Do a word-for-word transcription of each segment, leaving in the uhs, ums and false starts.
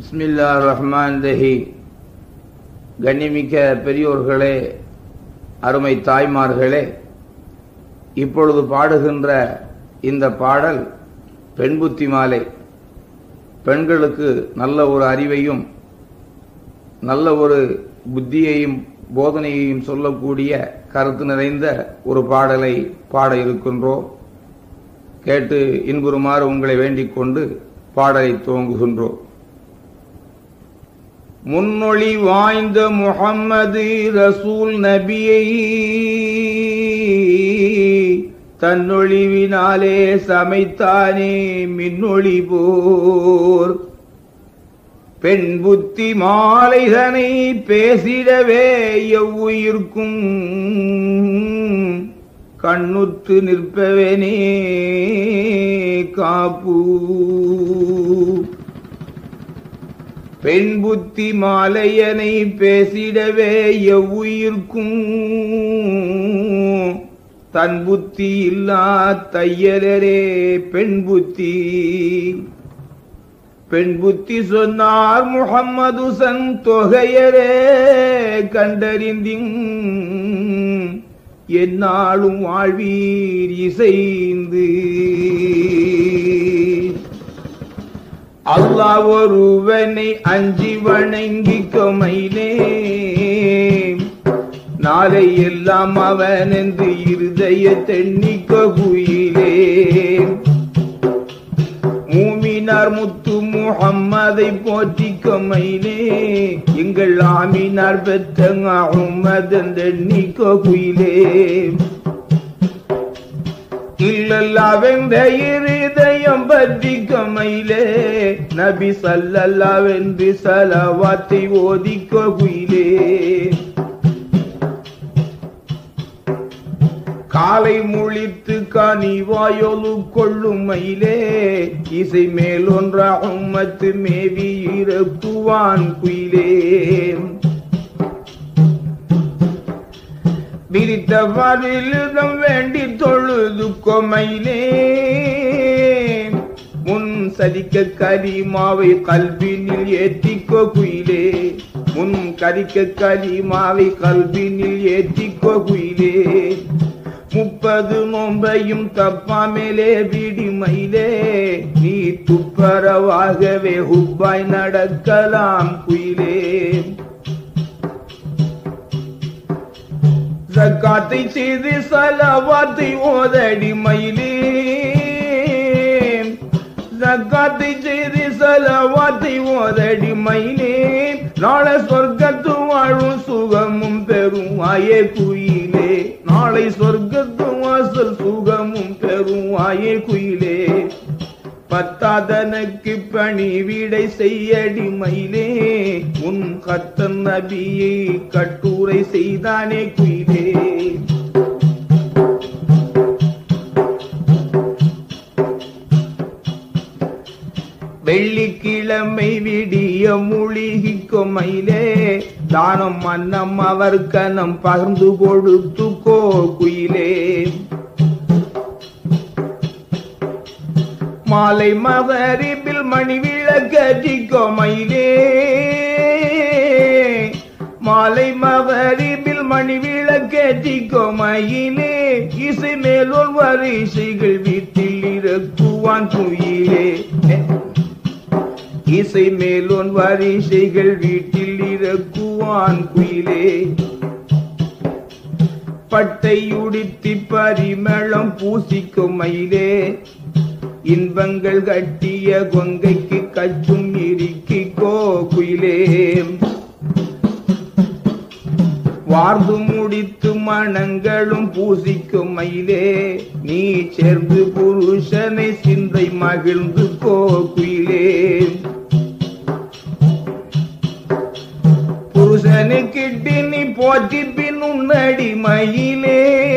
பிஸ்மில்லாஹிர் ரஹ்மானிர் ரஹீம். கண்ணிமிக்க பெரியோர்களே, அருமை தாய்மார்களே, இப்பொழுது பாடுகின்ற இந்த பாடல் பெண் புத்தி மாலை. பெண்களுக்கு நல்ல ஒரு அறிவையும் நல்ல ஒரு புத்தியையும் போதனையையும் சொல்லக்கூடிய கருத்து நிறைந்த ஒரு பாடலை பாட இருக்கின்றோம். கேட்டு இன்புறுமாறு உங்களை வேண்டிக் கொண்டு பாடலை துவங்குகின்றோம். முன்னொளி வாய்ந்த முஹம்மது ரசூல் நபியை தன்னொழிவினாலே சமைத்தானே மின்னொளி போர். பெண் புத்தி மாலைதனை பேசிடவே எவ்வுயிர்க்கும் கண்ணுற்று நிற்பவனே காப்பு. பெண் புத்தி மாலையனை பேசிடவே எவ்வுயிர்க்கும் தன் புத்தி இல்லா தையலரே பெண் புத்தி. பெண் புத்தி சொன்னார் முஹம்மது சன் தொகையரே கண்டறிந்திங் என்னாலும் வாழ்வீர் இசைந்து. அல்லாஹ் ஒருவனை அஞ்சி வணங்கிக்க மயிலே, நாளை எல்லாம் அவன் என்று இருதய தென்னிக்க குயிலே. மூமினார் முத்து முஹம்மதை போற்றிக்க மயிலே, எங்கள் ஆமினார் பெற்ற உம்மதன் தென்னிக்க குயிலே. இல்லல்லாவென்ற இருதயம் பற்றிக்க மயிலே, நபி ஸல்லல்லாஹு ஸலவாத்தை ஓதிக்க குயிலே. காலை முழித்து கனிவாயொலு கொள்ளும் மயிலே, இசை மேலொன்ற உம்மத்து மேவி இறக்குவான் குயிலே. விரித்த வாரிலிடம் வேண்டி தொழுது கொமையிலே, முன் சதிக்க கரிமாவை கல்வினில் ஏற்றிக்கோ குயிலே. முன் கரிக்க கரிமாவை கல்வினில் ஏற்றிக்கோ குயிலே. முப்பது நோம்பையும் தப்பாமேலே விடி மயிலே, நீ துப்பரவாகவே ஹுப்பாய் நடக்கலாம் குயிலே. ஜக்காத்தை செய்து ஸலவாத்தை ஓதடி மயிலே, ஜக்காத்தை செய்து ஸலவாத்தை ஓதடி மயிலே. நாளை சொர்க்கத்து வாழும் சுகமும் பெரும் ஆயே குயிலே. நாளை சொர்க்கத்து வாசல் சுகமும் பெரும் ஆயே குயிலே. பத்தாதனுக்கு பணி விடை செய்யடி மயிலே, உன் கத்தன் நபியை கட்டுரை செய்தானே குயிலே. வெள்ளிக்கிழமை விடிய மூழ்கிக்கும் மயிலே, தானம் மன்னம் அவர் கனம் பகிர்ந்து கொடுத்துக்கோ குயிலே. மாலை மகரிபில் மணி விளக்கோ மயிலே, மாலை மகரிபில் மணி விளக்கோ மயிலே. இசை மேலோர் வரிசைகள் வீட்டில் இறக்குவான் குயிலே. இசை மேலோன் வரிசைகள் வீட்டில் இறக்குவான் குயிலே. பட்டை உடுத்தி பரிமளம் பூசிக்கும் மயிலே, இன்பங்கள் கட்டிய கொங்கைக்கு கச்சும் இறுக்கிக்கோ குயிலே. வார்ந்து முடித்து மணங்களும் பூசிக்கும் மயிலே, நீ சேர்ந்து புருஷனை சிந்தை மகிழ்ந்து கோ குயிலே. புருஷனுக்கிட்டு நீ போற்றி பின் உன்னடி மயிலே,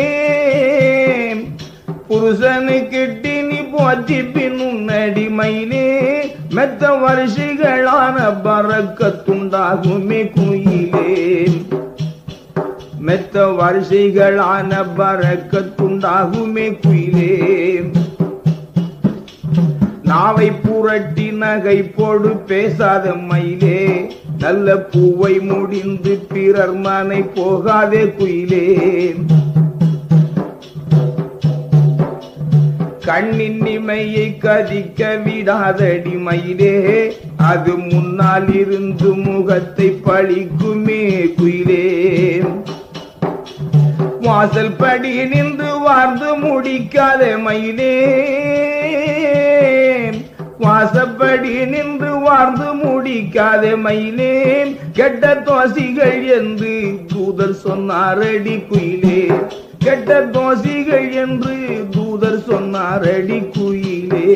புருஷனுக்கிட்டு நீ போற்றி பின் உன்னடி மயிலே. மெத்த வருஷங்களான பரக்கத்துண்டாகுமே குயிலே. மெத்த வருஷங்களான பரக்கத்துண்டாகுமே குயிலே. நாவை புரட்டி நகை போடு பேசாத மயிலே, நல்ல பூவை முடிந்து பிறர் மனை போகாதே குயிலே. கண்ணின் இமையை கதிக்க விடாதடி மயிலே, அது முன்னால் இருந்து முகத்தை பழிக்குமே குயிலே. வாசல் படி நின்று வாழ்ந்து முடிக்காத மயிலே, வாசப்படி நின்று வாழ்ந்து முடிக்காத மயிலே. கெட்ட தோசிகள் என்று தூதர் சொன்னாரடி குயிலே, கெட்ட தோசிகள் என்று தூதர் சொன்னாரடி குயிலே.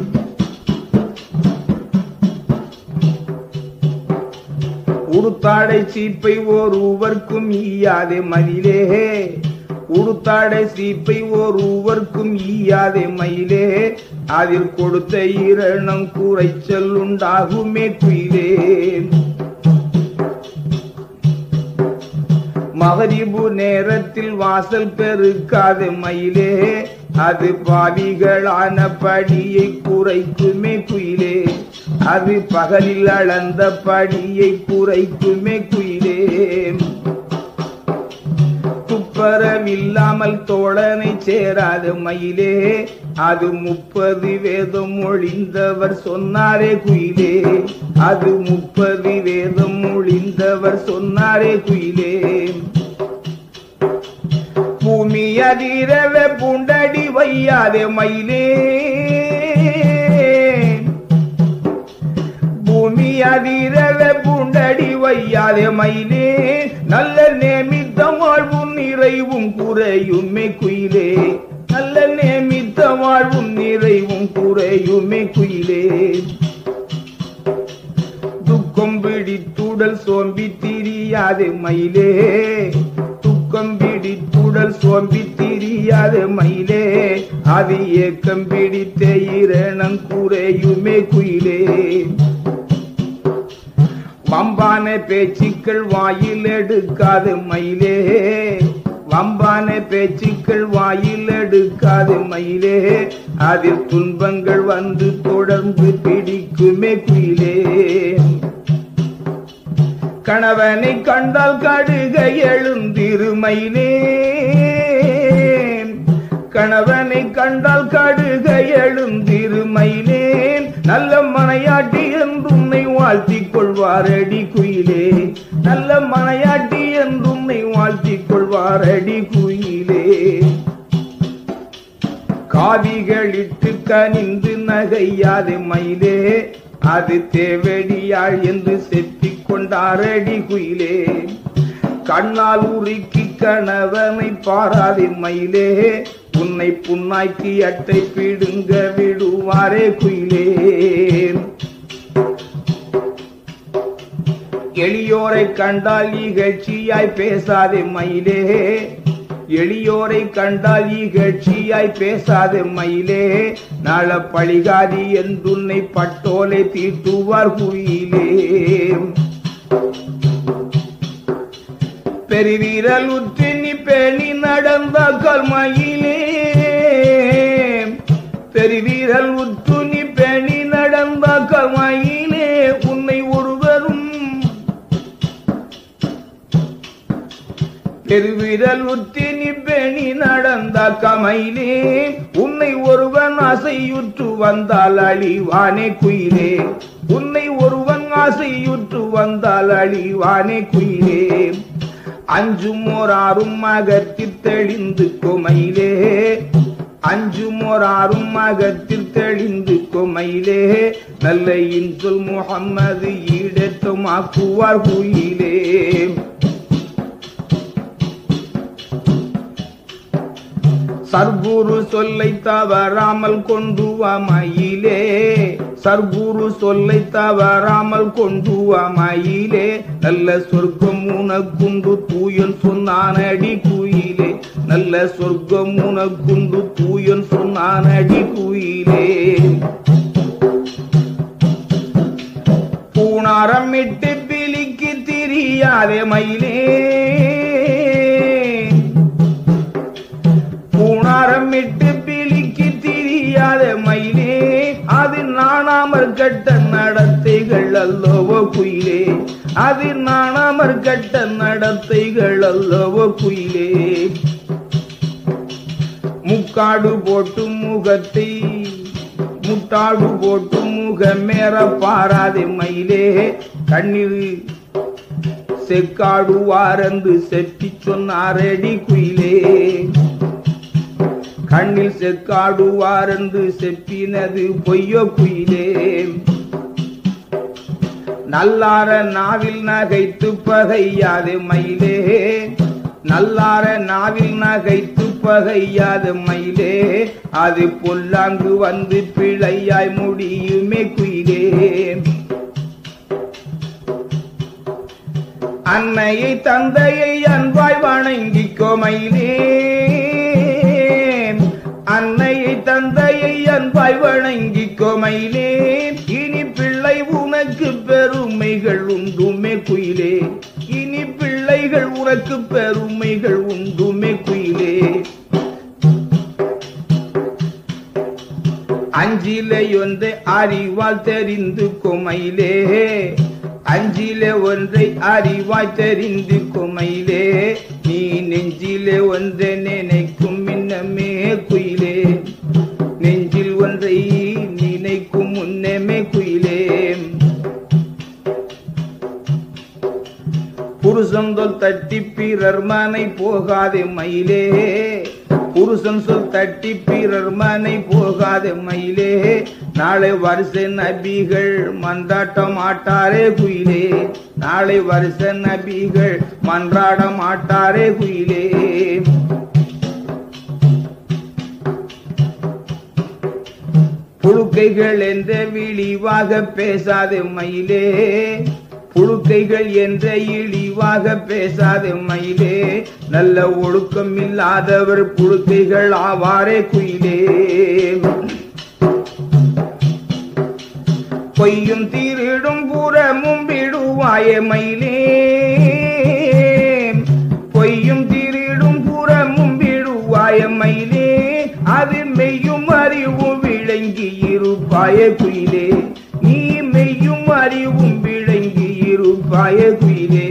உடுத்தாடை சீப்பை ஒருவர்க்கும் ஈயாதே மயிலே, உடுத்தாடை சீப்பை ஒருவர்க்கும் ஈயாதே மயிலே. அதில் கொடுத்த இரணம் குறைச்சல் உண்டாகுமே குயிலே. மகரிபு நேரத்தில் வாசல் பெருக்காத மயிலே, அது பாவிகளான படியை குறைக்குமே குயிலே. அது பகலில் அளந்த படியை குறைக்குமே குயிலே. துப்பரவில்லாமல் தோழனை சேராத மயிலே, அது முப்பது வேதம் ஒழிந்தவர் சொன்னாரே குயிலே. அது முப்பது வேதம் ஒழிந்தவர் சொன்னாரே குயிலே. பூமி அதிரவே பூண்டடி வையாதே மயிலே, பூமி அதிரவே பூண்டடி வையாதே மயிலே. நல்ல நேமித்த வாழ்வும் நிறைவும் குறையுமே குயிலே, நல்ல நேமித்த வாழ்வும் நிறைவும் குறையுமே குயிலே. துக்கம் பிடித்துடல் சோம்பி திரியாதே மயிலே, துக்கம் பிடித்துடல் சோம்பி திரியாதே மயிலே. அது ஏக்கம் பிடித்த இரணம் குறையுமே குயிலே. வம்பான பேச்சுக்கள் வாயில் எடுக்காது மயிலே, வம்பான பேச்சுக்கள் வாயில் எடுக்காது மயிலே. அதில் துன்பங்கள் வந்து தொடர்ந்து பிடிக்குமே குயிலே. கணவனை கண்டால் கடுகை எழுந்திரு மயிலே, கணவனை கண்டால் கடுகை எழுந்திரு மயிலே. நல்ல மனையாட்டி என்றுன்னை வாழ்த்திக் கொள்வாரடி குயிலே, நல்ல மனையாட்டி என்றுன்னை வாழ்த்திக் கொள்வாரடி குயிலே. காவிகளிட்டு கனிந்து நகையாதே மயிலே, அது தேவடியாள் என்று செப்பிக் கொண்டாரடி குயிலே. கண்ணால் உருக்கி கணவனை பாராதே மயிலே, உன்னை புண்ணாக்கி அட்டை பிடுங்க விடுவாரே குயிலே. எளியோரை கண்டால் இகழ்ச்சியாய் பேசாதே மயிலே, எளியோரை கண்டால் இகழ்ச்சியாய் பேசாதே மயிலே. நாள பழிகாதி என்றுன்னை பட்டோலை தீட்டுவார் குயிலே. பெருவீரல் உற்று நீ பேணி நடந்த கல்மயிலே, பெருவீரல் உற்று நீ பேணி நடந்த கல்மயிலே. உன்னை ஒருவரும் பெருவிரல் உற்றி நீ பேணி நடந்த கமையிலே. உன்னை ஒருவன் ஆசையுற்று வந்தால் அழிவானே குயிலே, உன்னை ஒருவன் ஆசையுற்று வந்தால் அழிவானே குயிலே. அஞ்சும் ஓராறும் அகத்தில் தெளிந்து கொமையிலே, அஞ்சும் ஓராறும் அகத்தில் தெளிந்து கொமையிலே. நல்ல இன்சொல் முகம்மது ஈடேற்றமாக்குவார் குயிலே. சர்க்குரு சொல்லை தவறாமல் கொண்டு வா மயிலே, சர்க்குரு சொல்லை தவறாமல் கொண்டு வா மயிலே. நல்ல சொர்க்கம் உனக்குண்டு தூயன் சொன்னானடி குயிலே, நல்ல சொர்க்கம் உனக்குண்டு தூயன் சொன்னானடி குயிலே. பூணாரம் இட்டு பிலிக்கு திரியாதே மயிலே, பூணாரம் இட்டு பிலிக்கு திரியாத மயிலே. அது நாணாமற் கட்ட நடத்தைகள் அல்லவோ குயிலே, அது நாணாமற் கட்ட நடத்தைகள் அல்லவோ குயிலே. முக்காடு போட்டு முகத்தை முட்டாடு போட்டு முகமேற பாராதே மயிலே, கண்ணீர் செக்காடுவாரென்று செப்பி சொன்னாரடி குயிலே. கண்ணில் செக்காடுவாரென்று செப்பினது பொய்யோ குயிலே. நல்லார நாவில் நகைத்து பகையாது மயிலே, நல்லார நாவில் நகைத்து பகையாது மயிலே. அது பொல்லாங்கு வந்து பிழையாய் முடியுமே குயிலே. அன்னையை தந்தையை அன்பாய் வணங்கிக்கோ மயிலே, அன்னையை தந்தையை அன்பாய் வணங்கிக்கோ மயிலே. இனி பிள்ளை உனக்கு பெருமைகள் உண்டுமே குயிலே, இனி பிள்ளைகள் உனக்கு பெருமைகள் உண்டுமே குயிலே. அஞ்சிலே ஒன்றை அறிவால் தெரிந்து கொமயிலே, அஞ்சிலே ஒன்றை அறிவாய் தெரிந்து கொமயிலே. நீ நெஞ்சிலே ஒன்றை நினைக்கும் முன்னமே குயிலே, நெஞ்சில் ஒன்றை நினைக்கும் முன்னமே குயிலே. புருஷன் சொல் தட்டி பிறர் மனை போகாதே மயிலே, புருஷன் சொல் தட்டி பிறர் மனை போகாதே மயிலே. நாளை வருஷ நபிகள் மன்றாட்ட மாட்டாரே குயிலே, நாளை வருஷ நபிகள் மன்றாட மாட்டாரே குயிலே. புழுக்கைகள் என்ற விழிவாக பேசாதே மயிலே, புழுக்கைகள் என்ற இழிவாக பேசாதே மயிலே. நல்ல ஒழுக்கம் இல்லாதவர் புழுக்கைகள் ஆவாரே குயிலே. பொய்யும் திருடும் புறமும் விடுவாயே மயிலே, பொய்யும் திருடும் புறமும் விடுவாயே மயிலே. அது மெய்யும் அறிவும் விளங்கி இருப்பாயே குயிலே, நீ மெய்யும் அறிவும் விளங்கி இருப்பாயே குயிலே.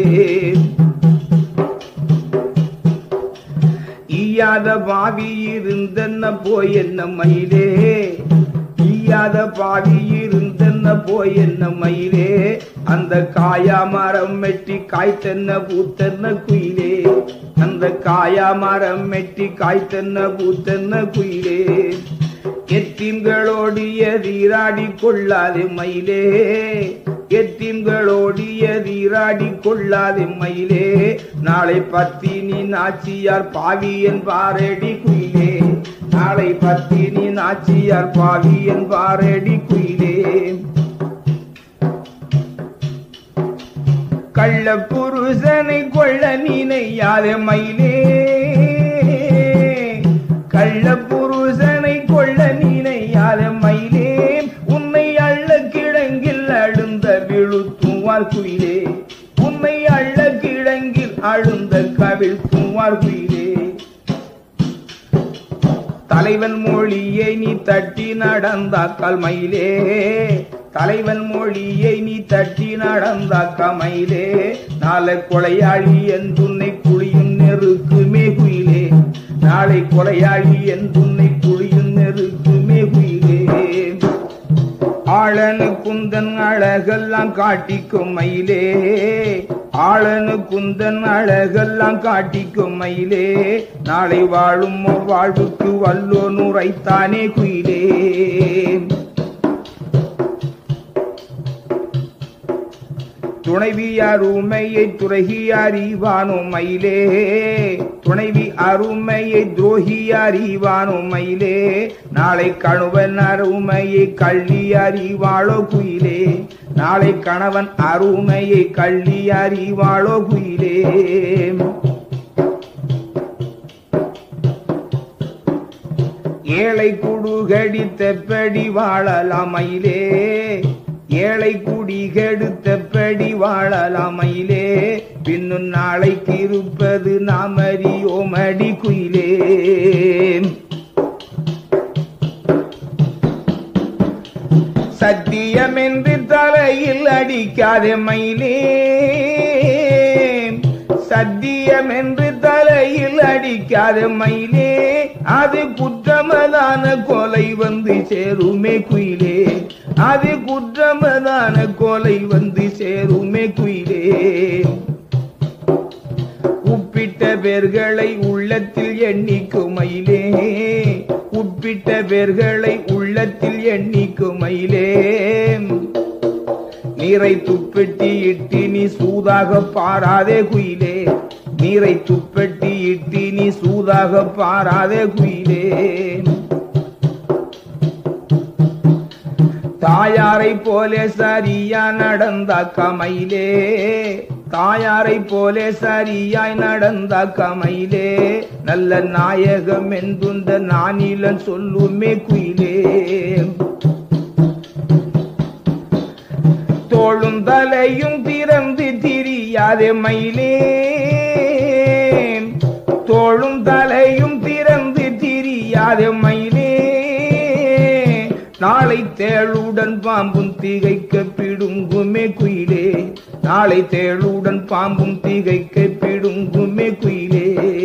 ஈயாத பாவி இருந்தென்ன போய் என்ன மயிலே, ஈயாத பாவி இருந்தென்ன போய் என்ன மயிலே. அந்த காயா மரம் மெட்டி காய்த்தென்ன பூத்தென்ன குயிலே, அந்த காயா மரம் மெட்டி காய்த்தென்ன பூத்தென்ன குயிலே. எத்தீம்களோடு எதிராடி கொள்ளாதே மயிலே, எத்தீம்களோடு எதிராடி கொள்ளாதே மயிலே. நாளை பத்தினி நாச்சியார் பாவி என்பாரடி குயிலே, நாளை பத்தினி நாச்சியார் பாவி என்பாரடி குயிலே. கள்ள புருஷனை கொள்ள நினையாதே மயிலே, கள்ள புருஷனை கொள்ள நினையாதே மயிலே. உன்னை அள்ள கிழங்கில் அழுந்த விழுத்துவார் குயிலே, உன்னை அள்ள கிழங்கில் அழுந்த கவிழ்த்துவார் குயிலே. தலைவன் மொழியை நீ தட்டி நடந்தாக்கால் மயிலே, தலைவன் மொழியை நீ தட்டி நடந்தாக்கா மயிலே. நாளை கொலையாளி என்றுன்னை குழியும் நெருக்குமே குயிலே, நாளை கொலையாளி என்றுன்னை குழியும் நெருக்குமே குயிலே. ஆளனு குந்தன் அழகெல்லாம் காட்டிக்கும் மயிலே, ஆளனு குந்தன் அழகெல்லாம் காட்டிக்கும் மயிலே. நாளை வாழும் வாழ்வுக்கு வல்லோ நுரைத்தானே குயிலே. துணைவி அருமையை துறகி அறிவானோ மயிலே, துணைவி அருமையை துரோகி அறிவானோ மயிலே. நாளை கணவன் அருமையை கள்ளி அறிவாளோ குயிலே, நாளை கணவன் அருமையை கள்ளி அறிவாளோ குயிலே. ஏழை குடுகடி தெப்படி வாழலாம் மயிலே, ஏழை குடி கெடுத்தபடி வாழலாம் மயிலே. பின்னும் நாளைக்கு இருப்பது நாம் அறியோமடி குயிலே. சத்தியம் என்று தலையில் அடிக்காதே மயிலே, சத்தியம் என்று தலையில் அடிக்காதே மயிலே, அது குற்றமதான கொலை வந்து சேருமே குயிலே, அது குற்றமதான கொலை வந்து சேருமே குயிலே. உப்பிட்ட பேர்களை உள்ளத்தில் எண்ணிக்கும் மயிலே, உப்பிட்ட பேர்களை உள்ளத்தில் எண்ணிக்கும் மயிலே. நீரை துப்பெட்டி இட்டு நீ சூதாக பாராதே குயிலே, நீரை துப்பெட்டி இட்டு நீ சூதாக பாராதே குயிலே. தாயாரை போலே சரியா நடந்தாக்க மயிலே, தாயாரை போலே சரியாய் நடந்தாக்க மயிலே, நல்ல நாயகம் என்றுந்த நானிலன் சொல்லுமே குயிலே. தோளும் தலையும் திறந்து திரியாதே மயிலே, தோளும் தலையும் திறந்து திரியாதே மயிலே, நாளை தேளுடன் பாம்பும் திகைக்க பிடுங்குமே குயிலே, நாளை தேளுடன் பாம்பும் திகைக்க பிடுங்குமே குயிலே.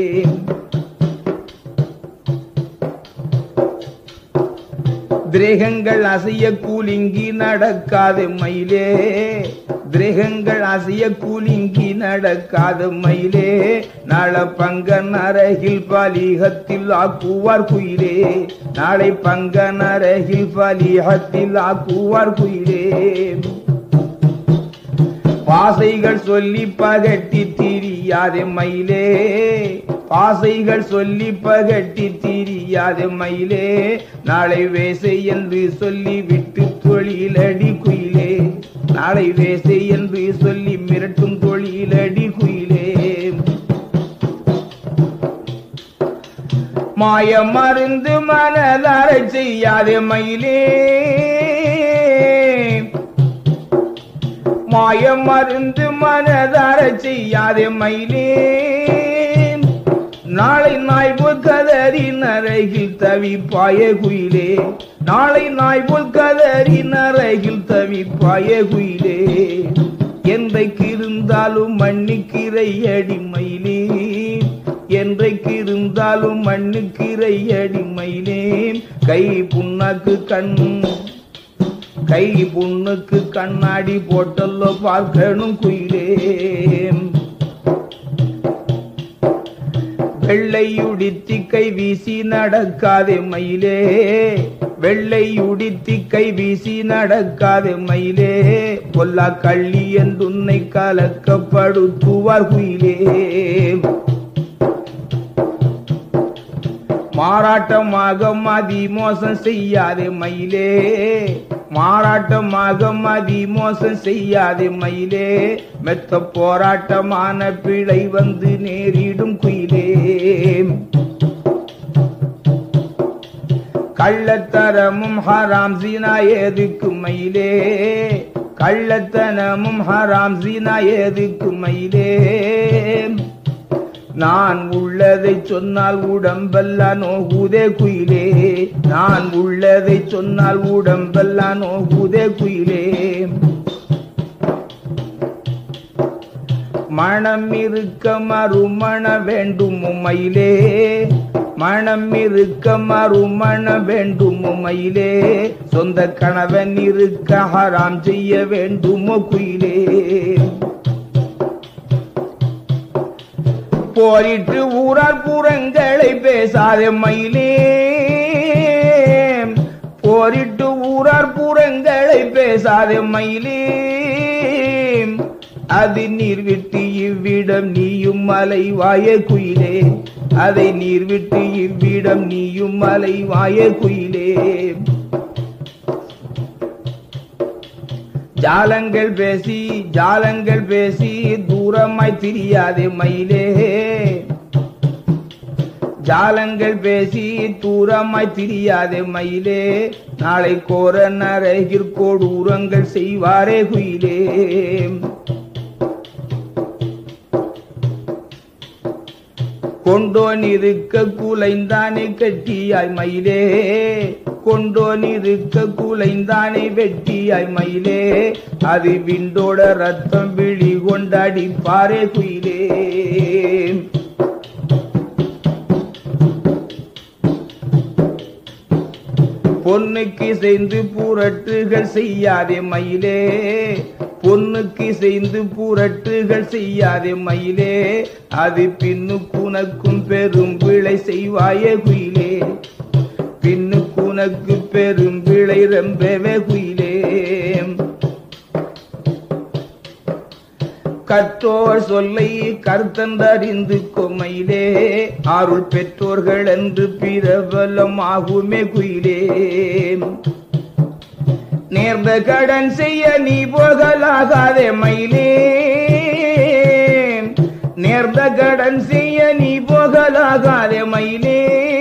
திரேகங்கள் அசைய கூலிங்கி நடக்காது மயிலே, திரேகங்கள் அசைய கூலிங்கி நடக்காது மயிலே, நாள பங்கன் அருகில் பலிகத்தில் ஆக்குவார் குயிலே, நாளை பங்கன் அருகில் பலிகத்தில் ஆக்குவார் குயிலே. பாசைகள் சொல்லி பகட்டி திரியாதே மயிலே, பாசைகள் சொல்லி பகட்டி திரியாதே மயிலே, நாளை வேசை என்று சொல்லி விட்டு தொழிலடி குயிலே, நாளை வேசை என்று சொல்லி மிரட்டும் தொழிலடி குயிலே. மாய மருந்து மனதார செய்யாதே மயிலே, மாய மருந்து மனதார செய்யாதே மயிலே, நாளை நாய்போல் கதறி நரகில் தவிப்பாய குயிலே, நாளை நாய்போல் கதறி நரகில் தவிப்பாய குயிலே. என்றைக்கு இருந்தாலும் மண்ணுக்கிரை அடி மயிலே, என்றைக்கு இருந்தாலும் மண்ணுக்கிரை அடி மயிலே. கை புண்ணாக்கு கண், கை புண்ணுக்கு கண்ணாடி போட்டல்லோ பார்க்கணும் குயிலே. வெள்ளையுடித்தி கை வீசி நடக்காதே மயிலே, வெள்ளையுடித்தி கை வீசி நடக்காதே மயிலே, கொல்லா கள்ளி என்றுன்னை கலக்கப்படுத்துவார் குயிலே. மாறாட்டமாக மதி மோசம் செய்யாதே மயிலே, மாறாட்டமாக மதி மோசம் செய்யாதே மயிலே, மெத்த போராட்டமான பிழை வந்து நேரிடும் குயிலே. கள்ளத்தரமும் ஹராம் ஜினா எதுக்கு மயிலே, கள்ளத்தனமும் ஹராம் ஜினா எதுக்கு மயிலே. நான் உள்ளதை சொன்னால் உடம்பெல்லாம் நோகுதே குயிலே, நான் உள்ளதை சொன்னால் உடம்பெல்லாம் நோகுதே குயிலே. மனம் இருக்க மறுமண வேண்டும் மயிலே, மனம் இருக்க மறுமண வேண்டும் மயிலே, சொந்த கணவன் இருக்க ஹராம் செய்ய வேண்டுமோ குயிலே. போரிட்டு ஊரார் புறங்களை பேசாதே மயிலே, போரிட்டு ஊரார் புறங்களை பேசாதே மயிலே. அது நீர் விட்டு இவ்விடம் நீயும் மலைவாய குயிலே, அதை நீர் விட்டு இவ்விடம் நீயும் மலைவாய குயிலே. ஜாலங்கள் பேசி ஜாலங்கள் பேசி தூரமாய் திரியாதே மயிலே, ஜாலங்கள் பேசி தூரமாய் திரியாதே மயிலே. நாளை கோர நரகிற் கொடூரங்கள் செய்வாரே குயிலே. கொண்டோன் இருக்க குலைந்தானே கட்டியாய் மயிலே, கொண்டோன் இருக்க குலைந்தானே வெட்டியாய் மயிலே, அது விண்டோட ரத்தம் விழி கொண்டாடி பாரே குயிலே. பொன்னுக்கு செய்து புரட்டுகள் செய்யாதே மயிலே, பொன்னுக்கு செய்து புரட்டுகள் செய்யாதே மயிலே, அது பின்னுக்கு உனக்கும் பெரும் விளை செய்வாயே குயிலே, பின்னுக்கு உனக்கு பெரும் விளை ரொம்பவே குயிலே. கற்றோர் சொல்லை கருத்தந்தறிந்து கொமையிலே, அருள் பெற்றோர்கள் என்று பிரபலமாகுமே குயிலே. நேர்ந்த கடன் செய்ய நீ போகலாகாதே மயிலே, நேர்ந்த கடன் செய்ய நீ போகலாகாதே மயிலே,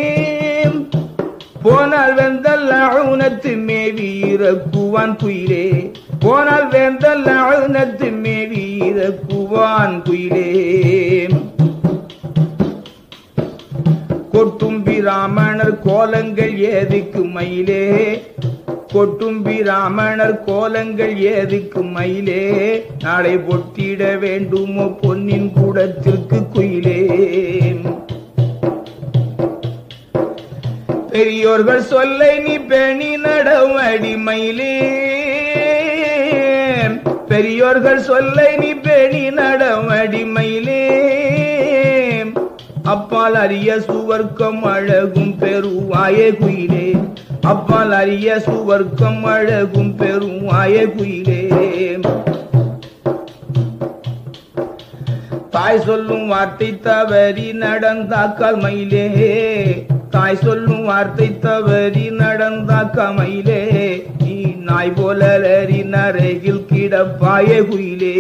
போனால் வெந்தல் அவுனத்து மேவி இறக்குவான் குயிலே, போனால் வேந்தல் அவுனத்து மேவி இறக்குவான் குயிலே. கொட்டும் பிராமணர் கோலங்கள் ஏதுக்கு மயிலே, கொட்டும் பிராமணர் கோலங்கள் ஏதுக்கு மயிலே, நாளை பொட்டிட வேண்டுமோ பொன்னின் கூடத்திற்கு குயிலே. பெரியோர்கள் சொல்லை நீ பேணி நடவடி மயிலே, பெரியோர்கள் சொல்லை நீ பேணி நடவடி மயிலே, அப்பால் அரிய சுவர்க்கம் அழகும் பெருவாயே குயிலே, அப்பால் அரிய சுவர்க்கம் அழகும் பெருவாயே குயிலே. தாய் சொல்லும் வார்த்தை தவறி நடந்தாக்கால் மயிலே, தாய் சொல்லும் வார்த்தை தவறி நடந்தாக்கால் மயிலே, நீ நாய் போல அலறி நரகில் கிடப்பாயே குயிலே.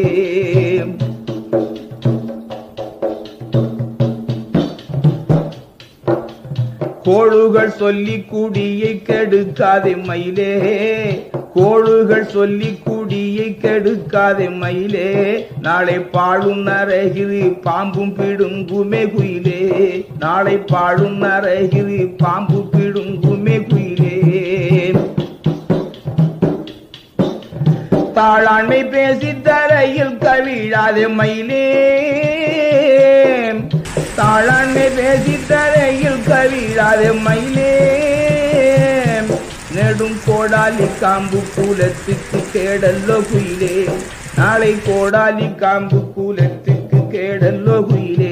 கோழுகள் சொல்லி குடியை கெடுக்காதே மயிலே, கோழுகள் சொல்லி குடியை கெடுக்காதே மயிலே, நாளை பாழும் நரகிரி பாம்பும் பிடுங்குமே குயிலே, நாளை பாழும் நரகிரி பாம்பு பிடுங்குமே குயிலே. தாளாண்மை பேசி தரையில் கவிழாதே மயிலே, தாளாண்மை பேசி தரையில் கவிழாதே மயிலே, நெடும் கோடாலி காம்பு கூலத்துக்கு கேடல்லோ குயிலே, நாளை கோடாலி காம்பு கூலத்துக்கு கேடல்லோ குயிலே.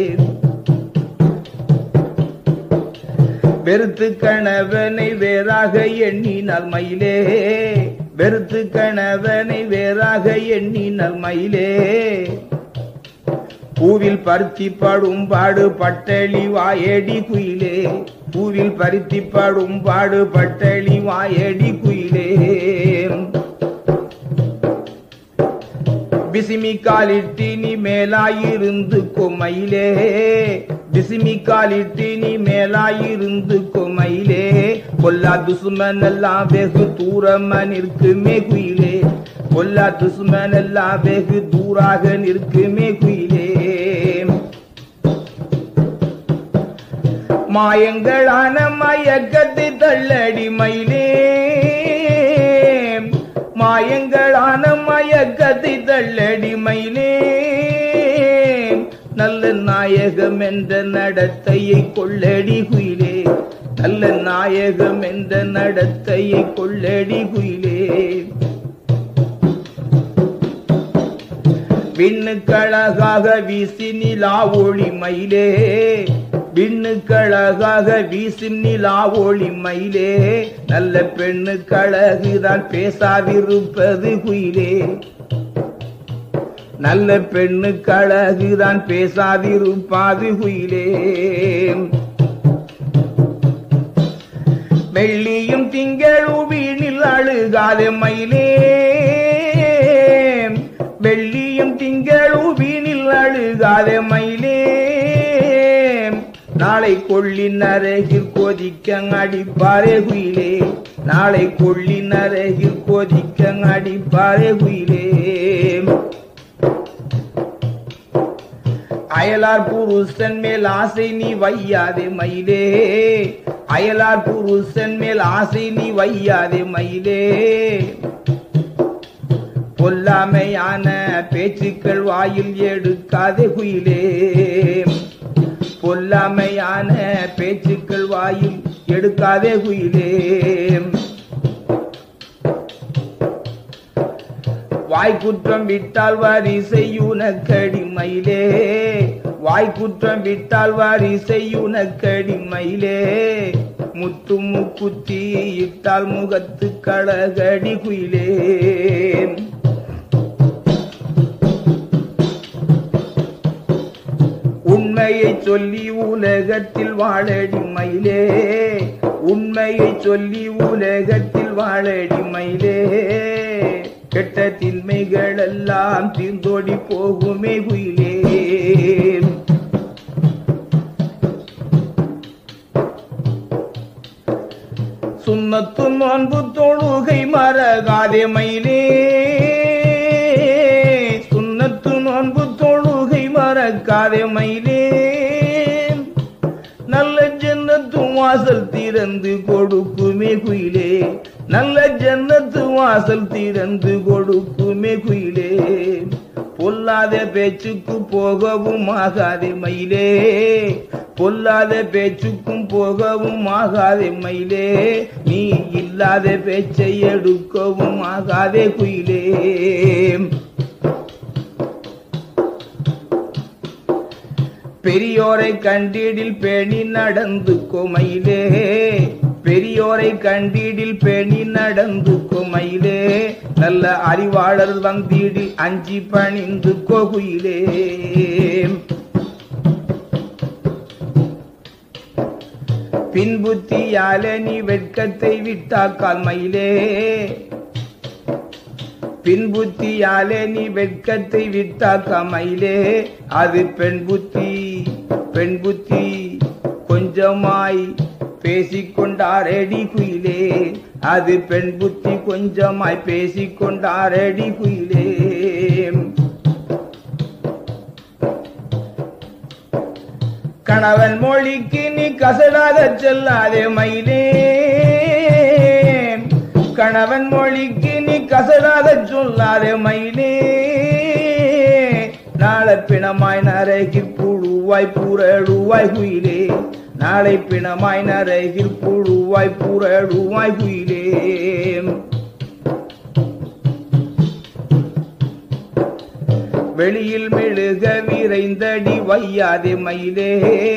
வெறுத்து கணவனை வேறாக எண்ணினால் மயிலே, வெறுத்து கணவனை வேறாக எண்ணினால் மயிலே, பூவில் பருத்தி படும் பாடு பட்டளி வாயடி குயிலே, பூவில் பருத்தி படும் பாடு பட்டளி வாயடி குயிலே. பிசிமி காலிட்டு நீ மேலாயிருந்து கொமையிலே, பிசிமி காலிட்டு நீ மேலாயிருந்து கொமையிலே, கொல்லா துசுமன் எல்லாம் வெகு தூரமா நிற்குமே குயிலே, கொல்லா துசுமன் எல்லாம் வெகு தூராக நிற்குமே குயிலே. மாயங்களான மயக்கத்தை தள்ளடி மயிலே, மாயங்களான மயக்கத்தை தள்ளடி மயிலே, நல்ல நாயகம் என்ற நடத்தையை கொள்ளடி குயிலே, நல்ல நாயகம் என்ற நடத்தையை கொள்ளடி குயிலே. விண்ணுக்கழகாக வீசி நிலா ஒளி மயிலே, விண்ணுக்கழகாக வீசும் நிலா ஒளி மயிலே, நல்ல பெண்ணுக்கழகுதான் பேசாதிருப்பது குயிலே, நல்ல பெண்ணுக்கழகுதான் பேசாதிருப்பாது குயிலே. வெள்ளியும் திங்களும் வீணில் அழுகாதே மயிலே, வெள்ளியும் திங்களும் வீணில் அழுகாதே மயிலே, நாளை கொள்ளின் அருகில் கொதிக்க அடிப்பாரே குயிலே, நாளை கொள்ளின் அருகில் கொதிக்க அடிப்பாரே குயிலே. அயலார் புருஷன் மேல் ஆசை நீ வையாதே மயிலே, அயலார் புருஷன் மேல் ஆசை நீ வையாதே மயிலே. பொல்லாமையான பேச்சுக்கள் வாயில் எடுக்காதே குயிலே, பொல்லாமையான பேச்சுக்கள் வாயில் எடுக்காதே குயிலே. வாய்க்குற்றம் விட்டால் வாரி செய்யுனக்கடி மயிலே, வாய்க்குற்றம் விட்டால் வாரி செய்யுனக்கடி மயிலே. முத்து முக்குத்தி இட்டால் முகத்து கழகடி குயிலே. உண்மையை சொல்லி உலகத்தில் வாழடி மயிலே, உண்மையை சொல்லி உலகத்தில் வாழடி மயிலே. கெட்ட தின்மைகள் எல்லாம் தீர்ந்தோடி போகுமே குயிலே. சுன்னத்து நோன்பு தொழுகை மறக்காதே மயிலே, சுன்னத்து நோன்பு தொழுகை மறக்காதே மயிலே. நல்ல ஜன்னத்து வாசல் திறந்து கொடுக்குமே குயிலே, நல்ல ஜன்னத்து வாசல் திறந்து கொடுக்குமே குயிலே. பொல்லாத பேச்சுக்கு போகவும் ஆகாதே மயிலே, பொல்லாத பேச்சுக்கும் போகவும் ஆகாதே மயிலே. நீ இல்லாத பேச்சை எடுக்கவும் ஆகாதே குயிலே. பெரியோரை கண்டிடில் பேணி நடந்து கொமயிலே, பெரியோரை கண்டிடில் பேணி நடந்து கொமயிலே. நல்ல அறிவாளர் வந்திடி அஞ்சி பணிந்து கோகுயிலே. பின்புத்தியால நீ வெட்கத்தை விட்டாக்கால் மயிலே, பின்புத்தியாலே நீ வெட்கத்தை விட்டாக்கா மயிலே. அது பெண் புத்தி, பெண் புத்தி கொஞ்சமாய் பேசிக்கொண்டாரடி குயிலே, அது பெண் புத்தி கொஞ்சமாய் பேசிக்கொண்டாரடி குயிலே. கணவன் மொழிக்கு நீ கசடாத செல்லாதே மயிலே, கணவன் மொழிக்கு நீ கசடாத சொல்லாதே மயிலே. நாளை பிணமாய் நரகில் புழுவாய் புரடுவாய் குயிலே, நாளை பிணமாய் நரகில் புழுவாய் புரடுவாய் குயிலே. வெளியில் மெழுக விரைந்தடி வையாதே மயிலே,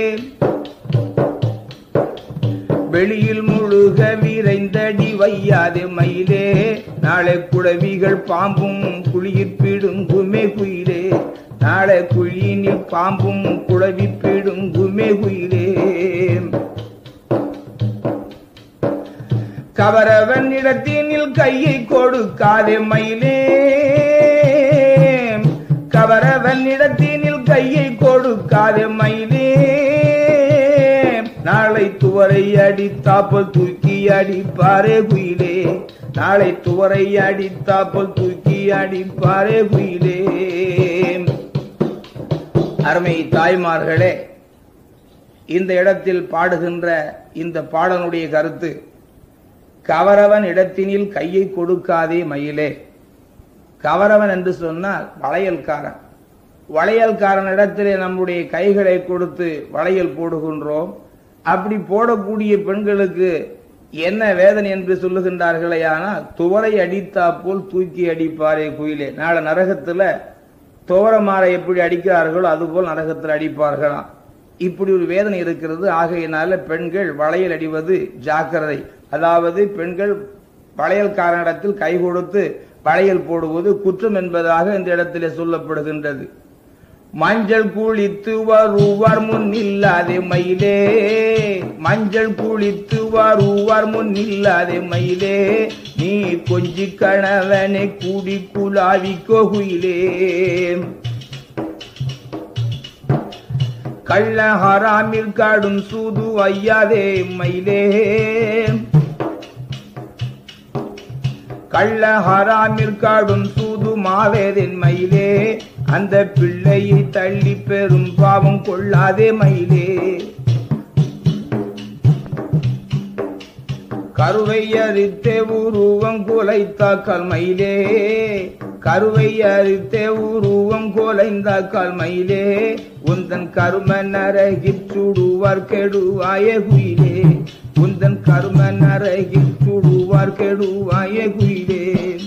வெளியில் முழுக விரைந்தடி வையாதே மயிலே. நாளை குழவிகள் பாம்பும் குழியில் பிடுங்குமே குயிலே, நாளை குழியினில் பாம்பும் குழவி பிடுங்குமே குயிலே. கவரவன் இடத்தினில் கையை கொடுக்காதே மயிலே, கவரவன் இடத்தினில் கையை கொடுக்காதே மயிலே. நாளை துவரை அடித்தாப்பல் தூக்கி அடிப்பாரே குயிலே, நாளை துவரை அடித்தாப்பல் தூக்கி அடிப்பாரே குயிலே. அருமை தாய்மார்களே, இந்த இடத்தில் பாடுகின்ற இந்த பாடனுடைய கருத்து, கவரவன் இடத்தினில் கையை கொடுக்காதே மயிலே. கவரவன் என்று சொன்னால் வளையல்காரன், வளையல்காரன் இடத்திலே நம்முடைய கைகளை கொடுத்து வளையல் போடுகின்றோம். அப்படி போடக்கூடிய பெண்களுக்கு என்ன வேதனை என்று சொல்லுகின்றார்களே, ஆனால் துவரை அடித்தா போல் தூக்கி அடிப்பாரே குயிலே. நாளை நரகத்துல துவரமாரை எப்படி அடிக்கிறார்களோ அதுபோல் நரகத்தில் அடிப்பார்களாம். இப்படி ஒரு வேதனை இருக்கிறது. ஆகையினால பெண்கள் வளையல் அடிவது ஜாக்கிரதை. அதாவது பெண்கள் வளையல்காரனிடத்தில் கை கொடுத்து வளையல் போடுவது குற்றம் என்பதாக இந்த இடத்திலே சொல்லப்படுகின்றது. மஞ்சள் குளித்து வருவார் முன் இல்லாதே மயிலே, மஞ்சள் குளித்து வருவார் முன் இல்லாதே மயிலே. நீ கொஞ்சி கணவனை கூடி குலாவி கோகுயிலே. கள்ள ஹராமில் காடும் சூது ஐயாதே மயிலே, கள்ள ஹராமில் காடும் சூது மாவேதின் மயிலே. அந்த பிள்ளையை தள்ளி பெறும் பாவம் கொள்ளாதே மயிலே. கருவை அறுத்தே உருவம் குலைத்தாக்கால் மயிலே, கருவை அறுத்தே உருவம் குலைந்தாக்கால் மயிலே, உந்தன் கரும நரகில் சுடுவார் கெடுவாய குயிலே, உந்தன் கரும நரகில் சுடுவார் கெடுவாய குயிலே.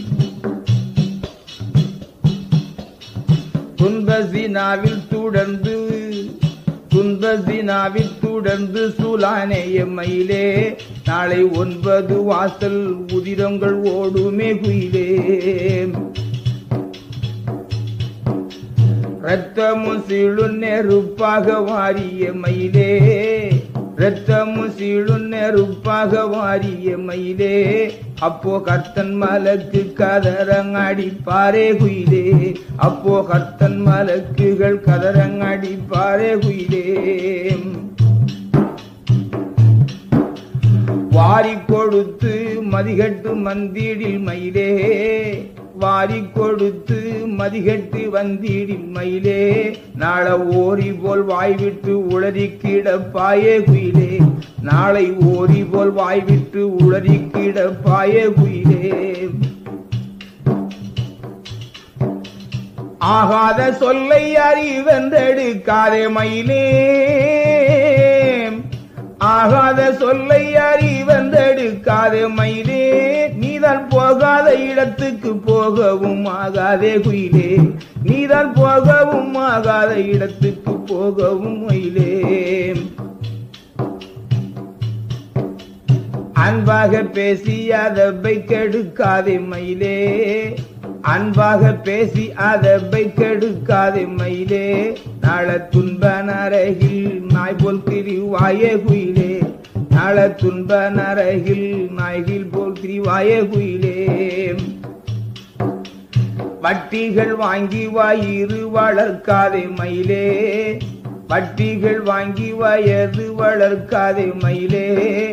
துன்பசினாவில் தொடர்ந்து துன்பசினாவில் தொடர்ந்து சூலானேய மயிலே, நாளை ஒன்பது வாசல் உதிரங்கள் ஓடுமே குயிலே. ரத்தமும் சீழு நெருப்பாக வாரிய மயிலே, ரத்தமும் சீழு நெருப்பாக வாரிய மயிலே, அப்போ கர்த்தன் மலக்கு கதறங்கடிப்பாரே குயிலே, அப்போ கர்த்தன் மலக்குகள் கதறங்கடிப்பாரே குயிலே. வாரி கொடுத்து மதிகட்டு மந்திடில் மயிலே, வாரி கொடுத்து மதிகட்டு வந்திடில் மயிலே, நாளை ஓரி போல் வாய்விட்டு உளறி கிடப்பாயே குயிலே, நாளை ஓரி போல் வாய்விட்டு உளறி கிடப்பாயே குயிலே. ஆகாத சொல்லை அறிவென்றெடுக்காதே மயிலே, ஆகாத சொல்லை அறிவென்றெடுக்காதே மயிலே, நீதான் போகாத இடத்துக்கு போகவும் ஆகாதே குயிலே, நீதான் போகவும் ஆகாத இடத்துக்கு போகவும் மயிலே. அன்பாக பேசி அதப்பை கெடுக்காதே மயிலே, அன்பாக பேசி அதப்பை கெடுக்காதே மயிலே, நாள துன்ப நரகில் நாய் போல் திரிவாயே குயிலே, நாள துன்ப நரகில் நாய்கில் போல் திரிவாயே குயிலே. வட்டிகள் வாங்கி வயிறு வளர்க்காதே மயிலே, வட்டிகள் வாங்கி வயது வளர்க்காதே மயிலே,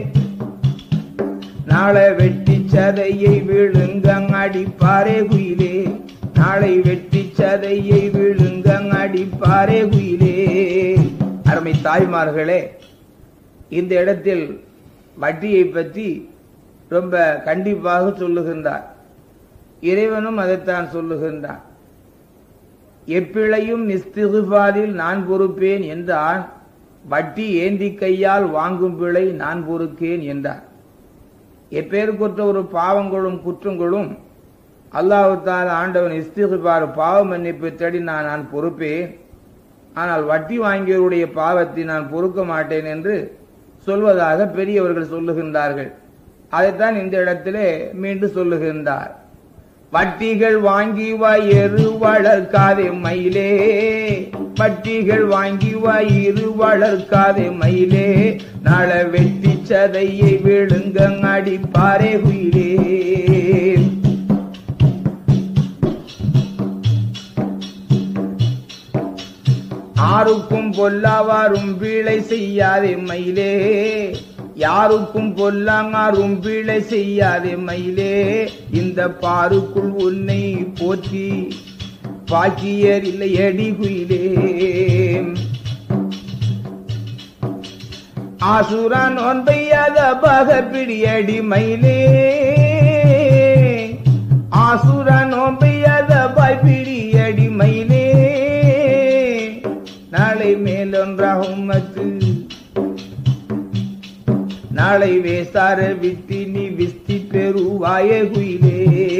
நாளை வெட்டி சதையை விழுங்கடிப்பாரே குயிலே, நாளை வெட்டி சதையை விழுங்கடிப்பாரே குயிலே. அருமை தாய்மார்களே, இந்த இடத்தில் வட்டியை பற்றி ரொம்ப கண்டிப்பாக சொல்லுகின்றார். இறைவனும் அதைத்தான் சொல்லுகின்றான். எப்பிழையும் இஸ்திக்ஃபாரில் நான் பொறுப்பேன் என்றான், வட்டி ஏந்தி கையால் வாங்கும் பிழை நான் பொறுக்கேன் என்றார். எப்பேருக்குற்ற ஒரு பாவங்களும் குற்றங்களும் அல்லாஹ் தஆலா ஆண்டவன் இஸ்திக்ஃபார் பாவ மன்னிப்பு தேடி நான் நான் பொறுப்பேன், ஆனால் வட்டி வாங்கியவருடைய பாவத்தை நான் பொறுக்க மாட்டேன் என்று சொல்வதாக பெரியவர்கள் சொல்லுகின்றார்கள். அதைத்தான் இந்த இடத்திலே மீண்டும் சொல்லுகின்றார். வட்டிகள் வாங்கி வயிறு வளர்க்காதே மயிலே, வட்டிகள் வாங்கி வயிறு வளர்க்காதே மயிலே, நாள வெட்டி சதையை விழுங்க அடிப்பாரே குயிலே. யாருக்கும் பொல்லாவாரும் வீழை செய்யாதே மயிலே, யாருக்கும் பொல்லாங்காரும் வீழை செய்யாதே மயிலே, இந்த பாருக்குள் உன்னை போற்றி பாக்கியர் இல்லை அடி குயிலே. ஆசுரான் ஒன்பையாத பக பிடியடி மயிலே, ஆசுரான் ஒன்பையாத பாய் பிடியடி மயிலே, நாளை மேலொன்றாகும் மத்து நாளை வேசார விட்டி நீ விஸ்தி பெறுவாய குயிலே.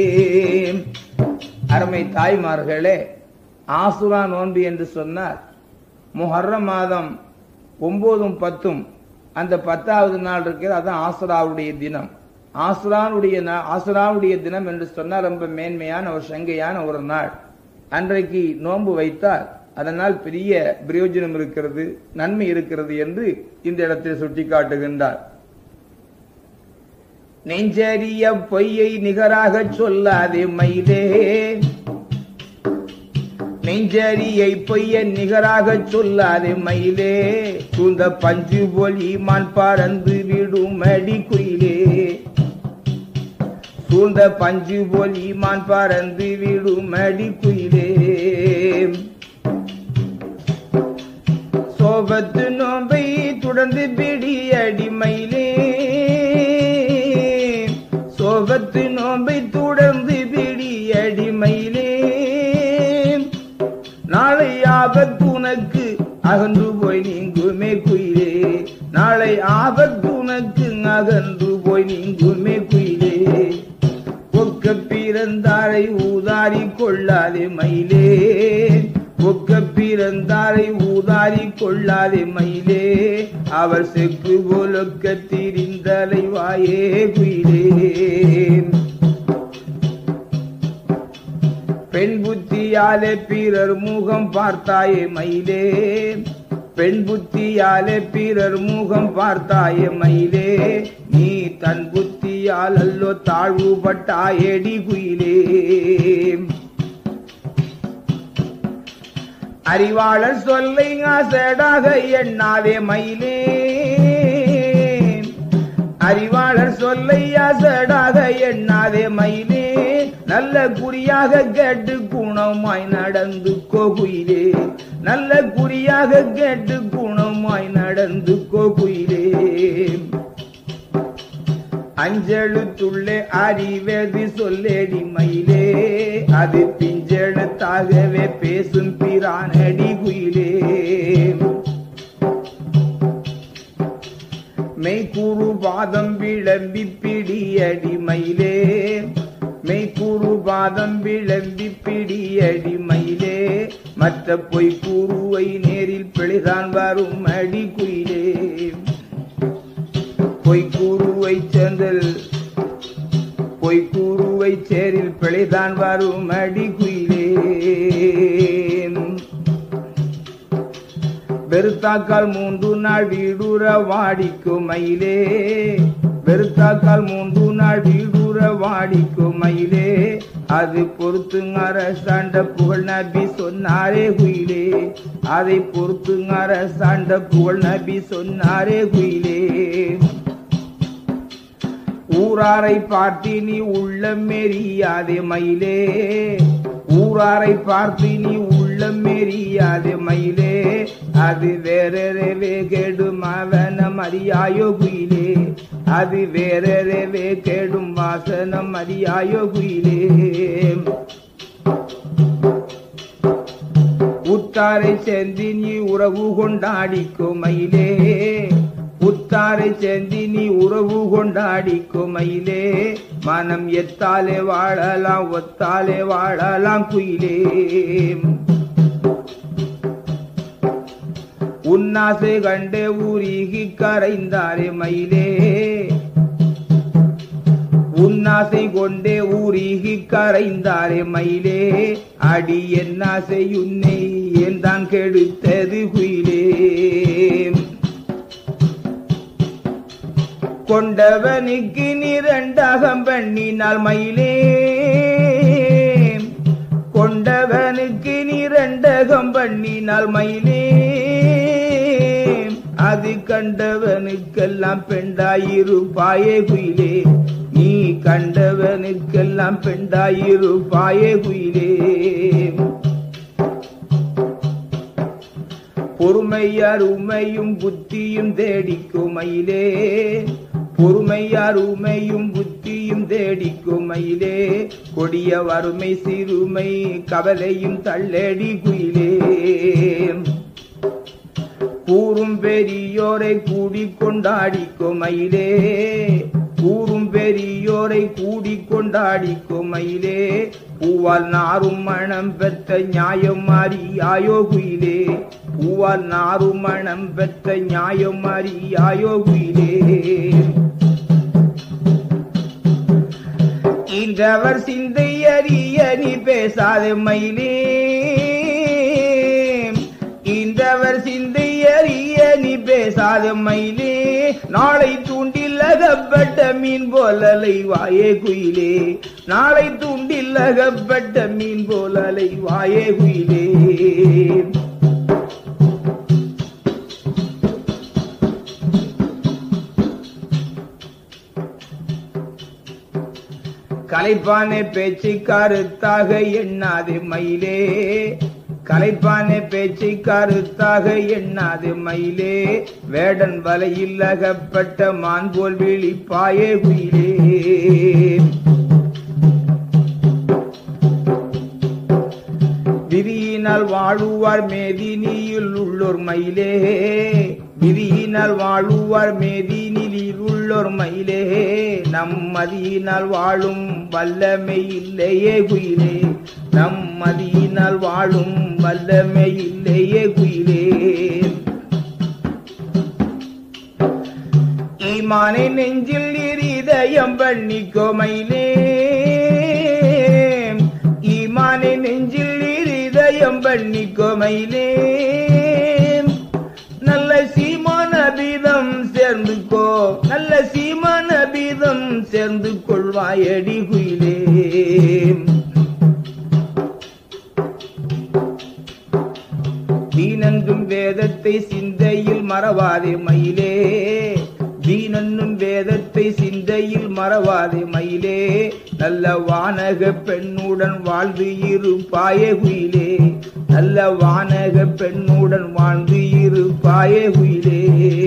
அருமை தாய்மார்களே, ஆசுரா நோன்பு என்று சொன்னார். முஹர்ரம் மாதம் ஒன்பதும் பத்தும் அந்த பத்தாவது நாள் இருக்கிறது, அதான் ஆசுராவுடைய தினம். ஆசுராவுடைய ஆசுராவுடைய தினம் என்று சொன்னால் ரொம்ப மேன்மையான ஒரு சங்கையான ஒரு நாள். அன்றைக்கு நோன்பு வைத்தால் அதனால் பெரிய பிரயோஜனம் இருக்கிறது, நன்மை இருக்கிறது என்று இந்த இடத்தில் சுட்டி காட்டுகின்றார். நெஞ்சறிய பொய்யை நிகராக சொல்லாதே மயிலே, நெஞ்சரியை பொய்ய நிகராக சொல்லாதே மயிலே, சூழ்ந்த பஞ்சு போல் ஈமான் பறந்து விடும் அடி குயிலே, சூழ்ந்த பஞ்சு போல் ஈமான் பறந்து விடும் அடி குயிலே. சோபத்து நோம்பை தொடர்ந்து பிடி அடிமையிலே, சோபத்து நோம்பை தொடர்ந்து பிடி அடிமையிலே, நாளை ஆபத்து உனக்கு அகன்று போய் நீங்குமே குயிலே, நாளை ஆபத்து உனக்கு அகன்று போய் நீங்குமே குயிலே. ஒக்க பிறந்தாரை ஊதாரி கொள்ளாதே மயிலே, ஒக்க பிறந்தாரை ஊதாரி கொள்ளாதே மயிலே, அவர் செக்கு போலொக்க திரிந்தலை வாயே குயிலே. பெண் புத்தியாலே பிறர் முகம் பார்த்தாயே மயிலே, பெண் புத்தியாலே பிறர் முகம் பார்த்தாயே மயிலே, நீ தன் புத்தியால் அல்லோ தாழ்வுபட்டாயேடி குயிலே. அறிவாளர் சொல்லை ஆசடாக எண்ணாதே மயிலே, அறிவாளர் சொல்லை ஆசடாக எண்ணாதே மயிலே, நல்ல குறியாக கேட்டு குணமாய் நடந்து கோகுயிலே, நல்ல குறியாக கேட்டு குணமாய் நடந்து கோகுயிலே. அஞ்செழுத்துள்ளே அறிவது சொல்லேடி மயிலே, அது பிஞ்செழுத்தாகவே பேசும் பிரானடி குயிலே. மெய்கூறு பாதம் விளம்பி பிடியடி மயிலே, மெய்கூறு பாதம் விளம்பி பிடியடி மயிலே, மற்ற பொய்கூறுவை நேரில் பிழைதான் வரும் அடி குயிலே. பொய்கூறுவை சேர்ந்தல் பொய்கூறுவை சேரில் பிழைதான் வரும் அடி குயிலே. வெறுத்தாக்கால் மூன்று நாள் வீடுற வாடிக்கும் மயிலே, வெறுத்தாக்கால் மூன்று நாள் வீடுற வாடிக்கும் மயிலே, அது பொறுத்துங்க அரசாண்ட புகழ் நபி சொன்னாரே குயிலே, அதை பொறுத்துங்க அரசாண்ட புகழ் நபி சொன்னாரே குயிலே. ஊராரை பார்த்து நீ உள்ளம் மெரியாதே மயிலே, ஊராரை பார்த்து நீ உள்ளம் மெரியாதே மயிலே, அது வேறவே கெடும் அவனம் அறியாயோ குயிலே, அது வேறவே கெடும் வாசனம் அறியாயோ குயிலே. உத்தாரை சேர்ந்து நீ உறவு கொண்டாடிக்கோ மயிலே, உத்தாரை சேர்ந்து நீ உறவு கொண்டாடிக்கோ மயிலே, மனம் எத்தாலே வாழலாம் ஒத்தாலே வாழலாம் குயிலே. உன்னாசை கண்டே ஊரிகி கரைந்தாரே மயிலே, உன்னாசை கொண்டே ஊரிகி கரைந்தாரே மயிலே, அடி என்னாசை உன்னை ஏன் தான் கெடுத்தது குயிலே. கொண்டவனுக்கு நிரண்டகம் பண்ணினால் மயிலே, கொண்டவனுக்கு நிரண்டகம் பண்ணினால் மயிலே, அது கண்டவனுக்கெல்லாம் பெண்டாயிருப்பாயே குயிலே, நீ கண்டவனுக்கெல்லாம் பெண்டாயிருப்பாயே குயிலே. பொறுமையார் உமையும் புத்தியும் தேடிக்கும் மயிலே, பொறுமையார் உமையும் புத்தியும் தேடிக்கும் மயிலே, கொடிய வறுமை சிறுமை கவலையும் தள்ளடி குயிலே. கூறும் பெரியோரை கூடிக்கொண்டாடிக்கும் மயிலே, கூறும் பெரியோரை கூடிக்கொண்டாடிக்கும் மயிலே, பூவால் நாரும் மணம் பெற்ற நியாயம் அறியாயோ குயிலே, பூவால் நாரும் மணம் பெற்ற நியாயம் அறியாயோ குயிலே. இன்றவர் சிந்தை அறிய நீ பேசாதே மயிலே, இன்றவர் சிந்தை அறிய நீ பேசாத மயிலே, நாளை தூண்டில் அகப்பட்ட மீன் போலலை வாயே குயிலே, நாளை தூண்டில் அகப்பட்ட மீன் போலலை வாயே குயிலே. கலைப்பானே பேச்சு கருத்தாக எண்ணாது மயிலே, கலைப்பானே பேச்சு கருத்தாக எண்ணாது மயிலே, வேடன் வலையில் அகப்பட்ட மான் போல் விழிப்பாயே குயிலே. விதியினால் வாழுவார் மேதினியில் உள்ளோர் மயிலே, விதியினால் வாழுவார் மேதினியில் உள்ளோர் மயிலே, நம் மதியினால் வாழும் வல்லமை இல்லையே குயிலே, நம் மதியினால் வாழும் வல்லமை இல்லையே குயிலே. ஈமானை நெஞ்சில் இருதயம் பண்ணிக்கோ மயிலே, ஈமானை நெஞ்சில் இருதயம் பண்ணிக்கோ மயிலே, நல்ல சீமான பீதம் சேர்ந்துக்கோ, நல்ல சீமான பீதம் சேர்ந்து கொள்வாயடி குயிலே. தீனென்றும் வேதத்தை சிந்தையில் மறவாதே மயிலே, தீனென்னும் வேதத்தை சிந்தையில் மறவாதே மயிலே, நல்ல வானக பெண்ணுடன் வாழ்ந்து இருப்பாயே குயிலே, நல்ல வானக பெண்ணுடன் வாழ்ந்து இருப்பாயே குயிலே.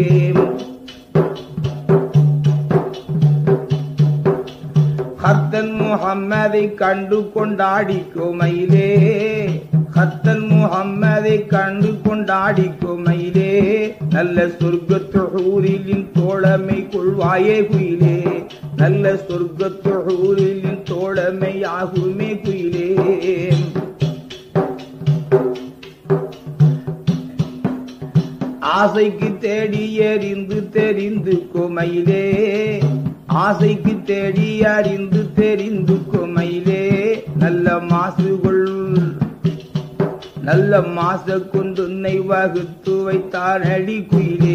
ஹத்தன் முஹம்மதை கண்டு கொண்டாடிக்கோ மயிலே, ஹத்தன் முஹம்மதை கண்டு கொண்டாடிக்கோ மயிலே, நல்ல சொர்க்கத்து ஹூரிலின் தோழமை கொள்வாயே குயிலே, நல்ல சொர்க்கத்து ஹூரிலின் தோழமை ஆகுமே குயிலே. ஆசைக்கு தேடி எறிந்து தெரிந்து கொமயிலே, ஆசைக்கு தேடி அறிந்து தெரிந்து கொமயிலே, நல்ல மாசுகள் நல்ல மாச கொண்டு உன்னை வகுத்து வைத்தார் அடி குயிலே.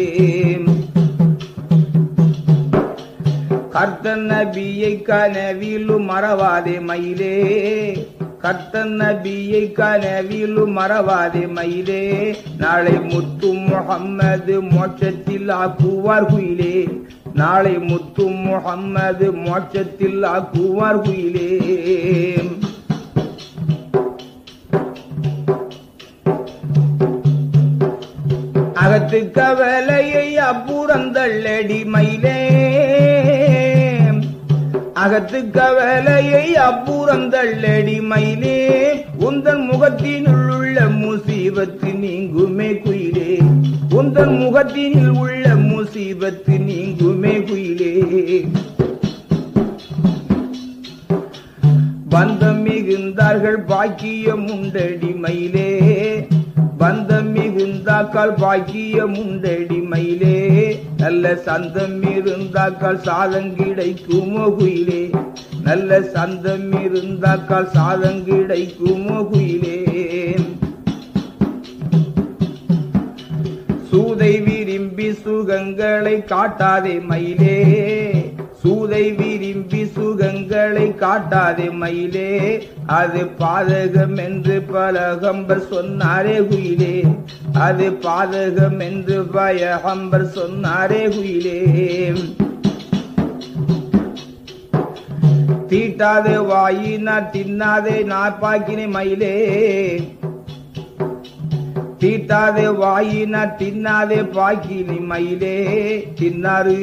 கர்த்தன் நபியை கனவிலும் மறவாதே மயிலே, கர்த்தன் நபியை கனவிலும் மறவாதே மயிலே, நாளை முத்து முஹம்மது மோட்சத்தில் ஆக்குவார் குயிலே, நாளை முத்து முஹம்மது மோட்சத்தில் ஆக்குவார் குயிலே. அகத்து கவலையை அப்புறந்தள்ளடி மயிலே, அகத்து கவலையை அப்புறந்தள்ளடி மயிலே, உந்தன் முகத்தினுள் உள்ள முசீபத்து நீங்குமே குயிலே, உந்தன் முகத்தினில் உள்ள முசீபத்து நீங்குமே குயிலே. பந்தம் மிகுந்தார்கள் பாக்கியம் உண்டடி மயிலே, பந்தம் மிகுந்தாக்கால் பாக்கியம் உண்டடி மயிலே, நல்ல சந்தம் இருந்தாக்கால் சாதம் கிடைக்குமோ குயிலே, நல்ல சந்தம் இருந்தாக்கால் சாதம் கிடைக்குமோ குயிலே. சூதை விரும்பி சுகங்களை காட்டாதே மயிலே, சூதை விரும்பி சுகங்களை காட்டாதே மயிலே, அது பாதகம் என்று பலகம்பர் சொன்னாரே குயிலே, அது பாதகம் என்று பயகம்பர் சொன்னாரே குயிலே. தீட்டாதே வாயினார் தின்னாதே நாப்பாக்கினே மயிலே, தீட்டாதே வாயினார் தின்னாதே பாக்கினி மயிலே, தின்னாரு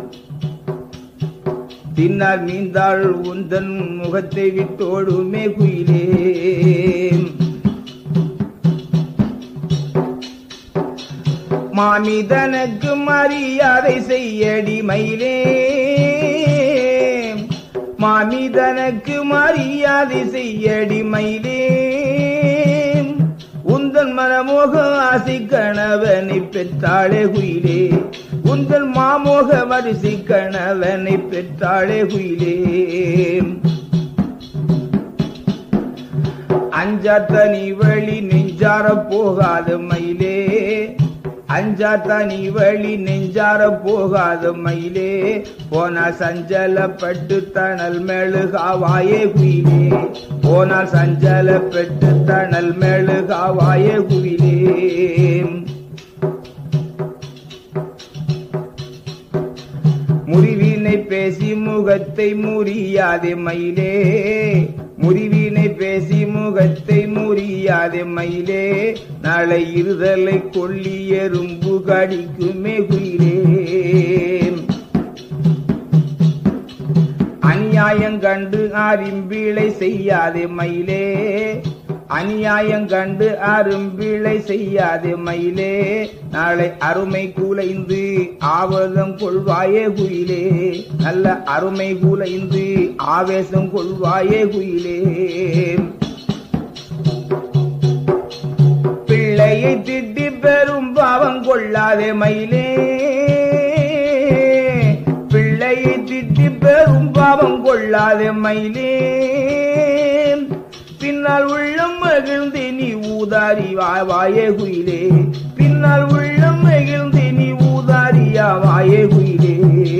தின்னார் நீந்தாள் உந்தன் முகத்தை விட்டோடுமே குயிலே. மாமிதனுக்கு மரியாதை செய்யடி மயிலே, மாமிதனுக்கு மரியாதை செய்யடி மயிலே, உந்தன் மனமோக ஆசை கணவனை பெற்றாளே குயிலே, உந்தன் மாமோக வரிசை கணவனை பெற்றாளே குயிலே. அஞ்சாத்தனி வழி நெஞ்சார போகாத மயிலே, அஞ்சாத்தனி வழி நெஞ்சார போகாத மயிலே, போனால் சஞ்சலப்பட்டு தணல் மெழுகாவாயே குயிலே, போனால் சஞ்சலப்பட்டு தணல் மெழுகாவாயே குயிலே. முறிவினை பேசி முகத்தை முறியாதே மயிலே, முறிவினை பேசி முகத்தை முறியாதே மயிலே, நாளை இருதலை கொள்ளி எறும்பு கடிக்குமே குயிலே. அநியாயம் கண்டு அரும்பிழை செய்யாதே மயிலே, அநியாயம் கண்டு அரும்பிழை செய்யாதே மயிலே, நாளை அருமை குலைந்து ஆவேசம் கொள்வாயே குயிலே, நல்ல அருமை குலைந்து ஆவேசம் கொள்வாயே குயிலே. பிள்ளையை திட்டி பெரும் பாவம் கொள்ளாதே மயிலே, பிள்ளையை திட்டி பெரும் பாவம் கொள்ளாதே மயிலே, பின்னால் உள்ளம் மகிழ்ந்து நீ ஊதாரி வாயே குயிலே, பின்னால் உள்ளம் மகிழ்ந்து நீ ஊதாரியா வாயே குயிலே.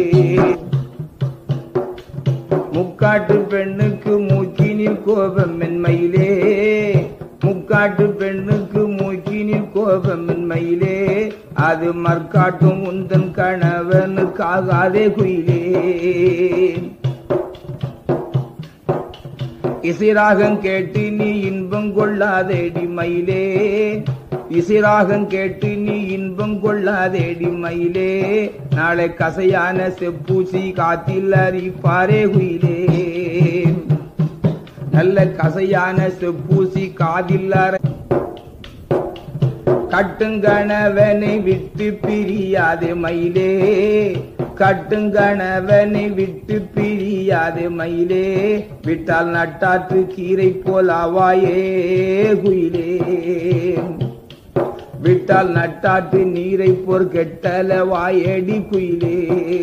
முக்காட்டு பெண்ணுக்கு மூக்கினில் கோபம் மென்மையிலே, முக்காட்டு பெண்ணுக்கு மூக்கினில் கோபம் மென்மையிலே, அது மற்காட்டும் உந்தன் கணவனுக்காகாதே குயிலே. இசிராகம் கேட்டு நீ இன்பம் கொள்ளாதேடி மயிலே, இசிராகம் கேட்டு நீ இன்பம் கொள்ளாதேடி மயிலே, நாளை கசையான செப்பூசி காத்தில் அறிப்பாரே குயிலே, நல்ல கசையான செப்பூசி காதில் அறை. கட்டுங்கணவனை விட்டு பிரியாதே மயிலே, கட்டுங்கணவனை விட்டு பிரியாதே மயிலே, விட்டால் நட்டாற்று கீரை போல் ஆவாயே குயிலே, விட்டால் நட்டாற்று நீரை போர் கெட்டல வாயேடி குயிலே.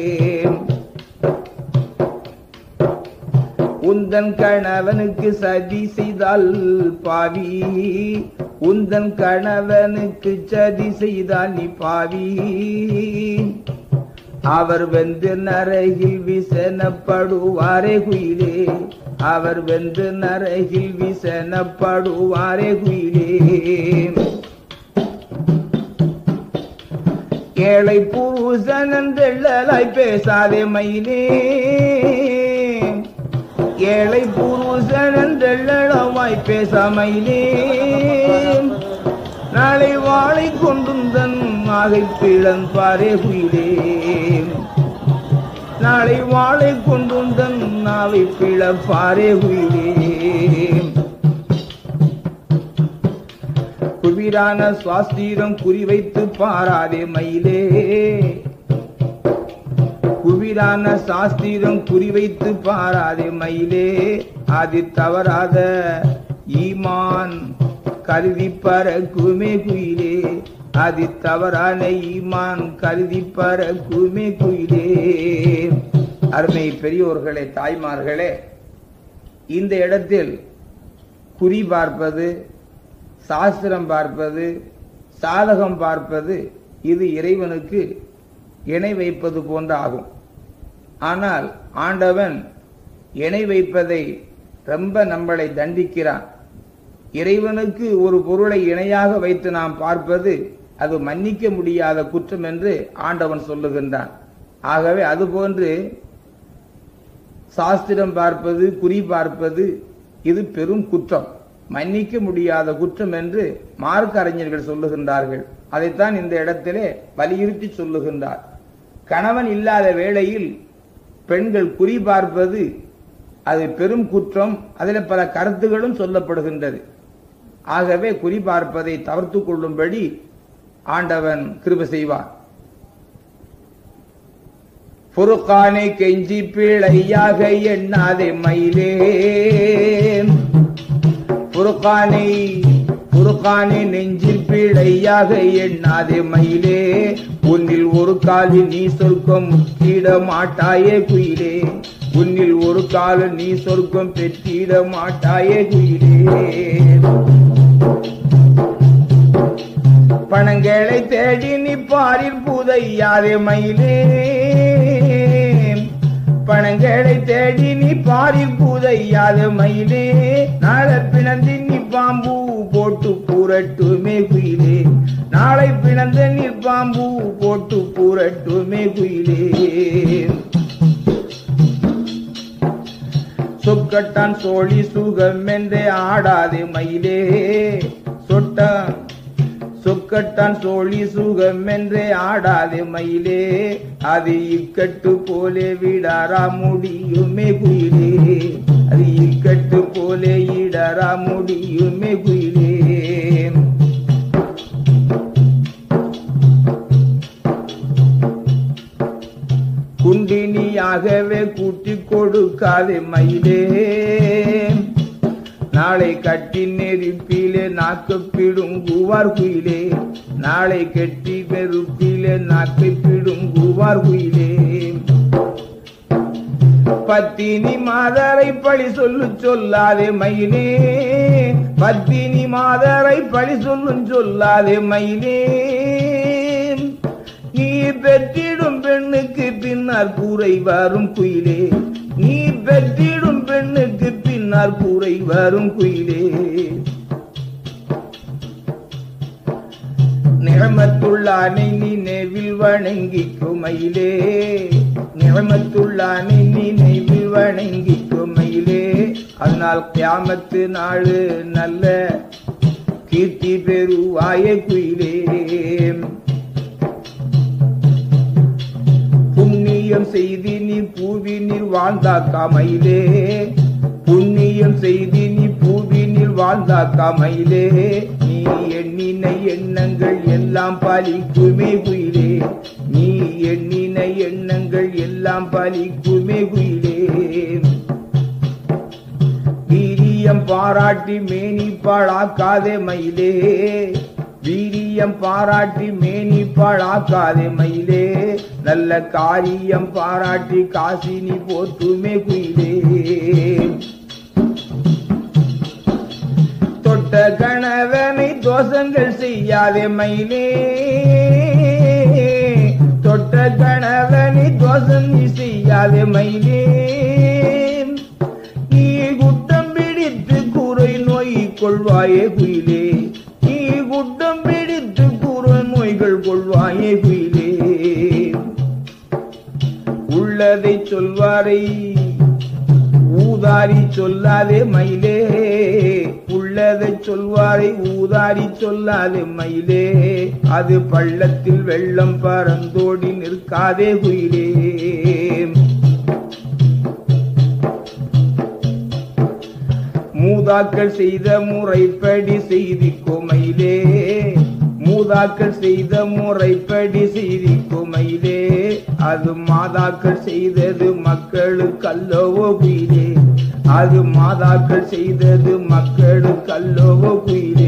உந்தன் கணவனுக்கு சதி செய்தால் பாவி, உந்தன் கணவனுக்கு சதி செய்தால் நீ பாவி, அவர் வெந்து நரகில் விசனப்படுவாரே குயிலே, அவர் வெந்து நரகில் விசனப்படுவாரே குயிலே. ஏழை புருஷன் தெள்ளலாய் பேசாதே மயிலே, ஏழை புருஷன் தெள்ளளவாய் பேசாமையிலே, நாளை வாழை கொண்டும் தன் ஆகை பிளன் பாரே குயிலே, நாளை வாழை கொண்டும் தன் நாவை பிளப்பாரே குயிலே. குவிரான சுவாஸ்திரம் குறிவைத்து பாராதே மயிலே, குவிரான சாஸ்திரம் குறிவைத்து பாராதே மயிலே, அது தவறாத ஈமான் கருதி பறக்குமே குயிலே, அது தவறான ஈமான் கருதி பறக்குமே குயிலே. அருமை பெரியோர்களே, தாய்மார்களே, இந்த இடத்தில் குறி பார்ப்பது, சாஸ்திரம் பார்ப்பது, சாதகம் பார்ப்பது, இது இறைவனுக்கு இணை வைப்பது போன்ற ஆகும். ஆனால் ஆண்டவன் இணை வைப்பதை ரொம்ப நம்மளை தண்டிக்கிறான். இறைவனுக்கு ஒரு பொருளை இணையாக வைத்து நாம் பார்ப்பது அது மன்னிக்க முடியாத குற்றம் என்று ஆண்டவன் சொல்லுகின்றான். ஆகவே அதுபோன்று சாஸ்திரம் பார்ப்பது, குறி பார்ப்பது இது பெரும் குற்றம், மன்னிக்க முடியாத குற்றம் என்று மார்க்க அறிஞர்கள் சொல்லுகின்றார்கள். அதைத்தான் இந்த இடத்திலே வலியுறுத்தி சொல்லுகின்றார். கணவன் இல்லாத வேளையில் பெண்கள் குறி பார்ப்பது அது பெரும் குற்றம். அதில் பல கருத்துகளும் சொல்லப்படுகின்றது. ஆகவே குறி பார்ப்பதை தவிர்த்து கொள்ளும்படி ஆண்டவன் கிருபை செய்வார். ஃபுர்கானை கெஞ்சி பிழையாக எண்ணாதே மயிலே, ஃபுர்கானை ஃபுர்கானை நெஞ்சில் பிழையாக எண்ணாதே மயிலே, உன்னில் ஒரு காலில் நீ சொர்க்கம் முற்றிட மாட்டாயே குயிலே, உன்னில் ஒரு கால நீ சொர்க்கம் பெற்றிட மாட்டாயே குயிலே. பணங்களை தேடி நீ பாரில் புதையாதே மயிலே, பணங்களை தேடி நீ பாரில் புதையாதே மயிலே, நாளை பிணந்து நீ பாம்பு போட்டு பூரட்டுமே குயிலே, நாளை பிணந்த நீ பாம்பு போட்டு பூரட்டுமே குயிலே. சொக்கட்டான் சோழி சுகம் என்றே ஆடாதே மயிலே சொட்ட சொக்கட்டான் சோழி சுகம் என்றே ஆடாதே மயிலே அது இக்கட்டு போலே விடாரா முடியுமே குயிலே அது இக்கட்டு போலே இடரா முடியுமே குயிலே குண்டினியாகவே கூட்டி கொடுக்காதே மயிலே நாளை கட்டி நெருப்பிலே நாக்கு பிடுங்குவார் குயிலே நாளை கட்டி நெருப்பிலே நாக்கு பிடுங்குவார் குயிலே பத்தினி மாதரை பழி சொல்லு சொல்லாதே மயிலே பத்தினி மாதரை பழி சொல்லும் சொல்லாதே மயிலே நீ பெற்றிடும் பெண்ணுக்கு பின்னால் கூரை வரும் குயிலே நீ பெற்றிடும் பெண்ணுக்கு பின்னால் கூரை வரும் குயிலே நிறமத்துள்ளானை நீ நெவில் வணங்கிக்கும் மயிலே நிறமத்துள்ளானை நீ நெவில் வணங்கிக்கும் மயிலே அதனால் கியாமத்து நாடு நல்ல கீர்த்தி பெறுவாய குயிலே புண்ணியம் செய்தி நீ பூவினில் வாழ்ந்தாக்கா மயிலே புண்ணியம் செய்தி நீ பூவினில் வாழ்ந்தாக்கா மயிலே நீ எண்ணின எண்ணங்கள் எல்லாம் பலிக்குமே குயிலே நீ எண்ணின எண்ணங்கள் எல்லாம் பலிக்குமே குயிலே வீரியம் பாராட்டி மேனி பாழாக்காதே மயிலே வீரியம் பாராட்டி மேனி பாழாக்காதே மயிலே நல்ல காரியம் பாராட்டி காசினி போற்றுமே குயிலே தொட்ட கணவனை தோஷங்கள் செய்யாதே மயிலே தொட்ட கணவனை தோஷம் நீ செய்யாதே மயிலே நீ குட்டம் பிடித்து குறை நோய் கொள்வாயே குயிலே நீ குட்டம் பிடித்து குறை நோய்கள் கொள்வாயே குயிலே உள்ளதை சொல்வாரை ஊதாரி சொல்லாதே மயிலே உள்ளதை சொல்வாரை ஊதாரி சொல்லாதே மயிலே அது பள்ளத்தில் வெள்ளம் பறந்தோடி நிற்காதே குயிலே மூதாக்கள் செய்த முறைப்படி செய்திக்கோ மயிலே மூதாக்கள் செய்த முறைப்படி செய்திக்கோ மயிலே அது மாதாக்கள் செய்தது மக்களுக்கு அல்லவோ குயிலே அது மாதாக்கள் செய்தது மக்களுக்கு அல்லவோ குயிலே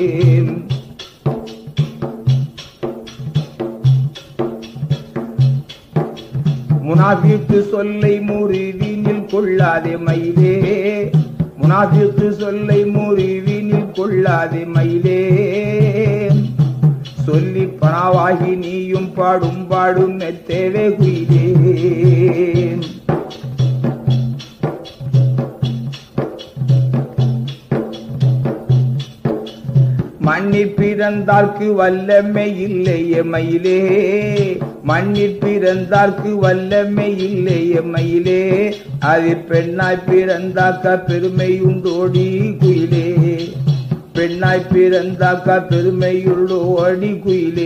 முனாபிக்கு சொல்லை முறிவினில் கொள்ளாதே மயிலே முனாபிக்கு சொல்லை முறிவினில் கொள்ளாதே மயிலே சொல்லி பணவாகி நீயும் பாடும் பாடும் மெத்தேவே குயிலே மண்ணில் பிறந்தார்க்கு வல்லமை இல்லையே மயிலே மண்ணில் பிறந்தார்க்கு வல்லமை இல்லையே மயிலே அது பெண்ணாய் பிறந்தாக்க பெருமை உண்டோடி குயிலே பெண்ணாய் பிறந்தாக்கா பெருமையுள்ளோடி குயிலே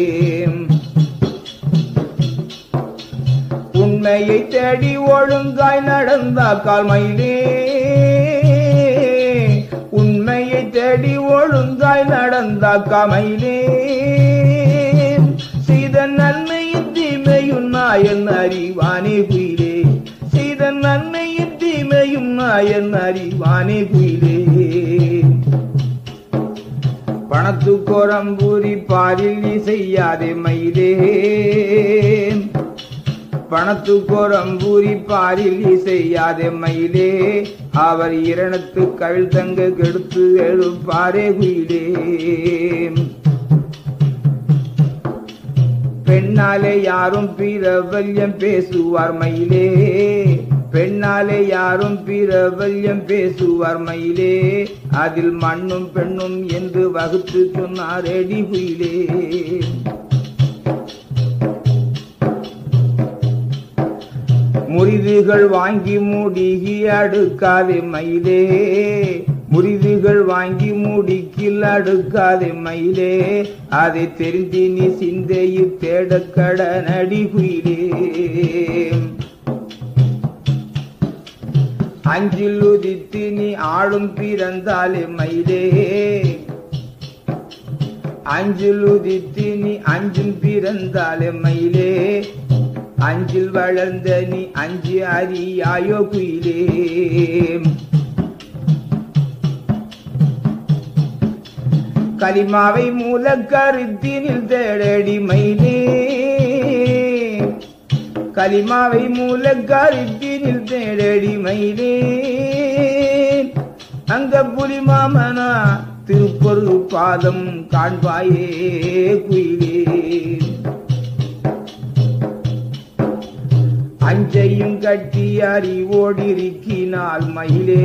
உண்மையை தேடி ஒழுங்காய் நடந்தாக்கால் மயிலே உண்மையை தேடி ஒழுங்காய் நடந்தாக்கா மயிலே செய்த நன்மையின் தீமையும் நாயன் அறிவானே குயிலே செய்த நன்மையின் தீமையும் நாயன் அறிவானே குயிலே பணத்து கோரம்பூரி பாரில் நீ செய்யாதே மயிலே பணத்து கோரம்பூரி பாரில் நீ செய்யாதே மயிலே அவர் இரணத்து கவிழ் தங்க கெடுத்து எழுப்பாரே குயிலே பெண்ணாலே யாரும் பிரபல்யம் பேசுவார் மயிலே பெண்ணாலே யாரும் பிரபல்யம் பேசுவார் மயிலே அதில் மண்ணும் பெண்ணும் என்று வகுத்து சொன்னாரேடி குயிலே முறிதுகள் வாங்கி மூடிகி அடுக்காதே மயிலே, முறிதுகள் வாங்கி மூடிக்கில் அடுக்காதே மயிலே, அதை தெரிந்து நீ சிந்தையில் தேட கடனடி குயிலே. அஞ்சில் உதித்து நீ ஆளும் பிறந்தாலே மயிலே, அஞ்சில் உதித்து நீ அஞ்சும் பிறந்தாலே மயிலே, அஞ்சில் வளர்ந்த நீ அஞ்சு அறியாயோ குயிலே. கலிமாவை மூல கருத்தினில் தேடடி மயிலே, கலிமாவை மூல கருத்தினில் தேடடி மயிலே, அங்க புலிமாமனா திருப்பொரு பாதம் காண்பாயே குயிலே. அஞ்சையும் கட்டி அறிவோடிருக்கினால் மயிலே,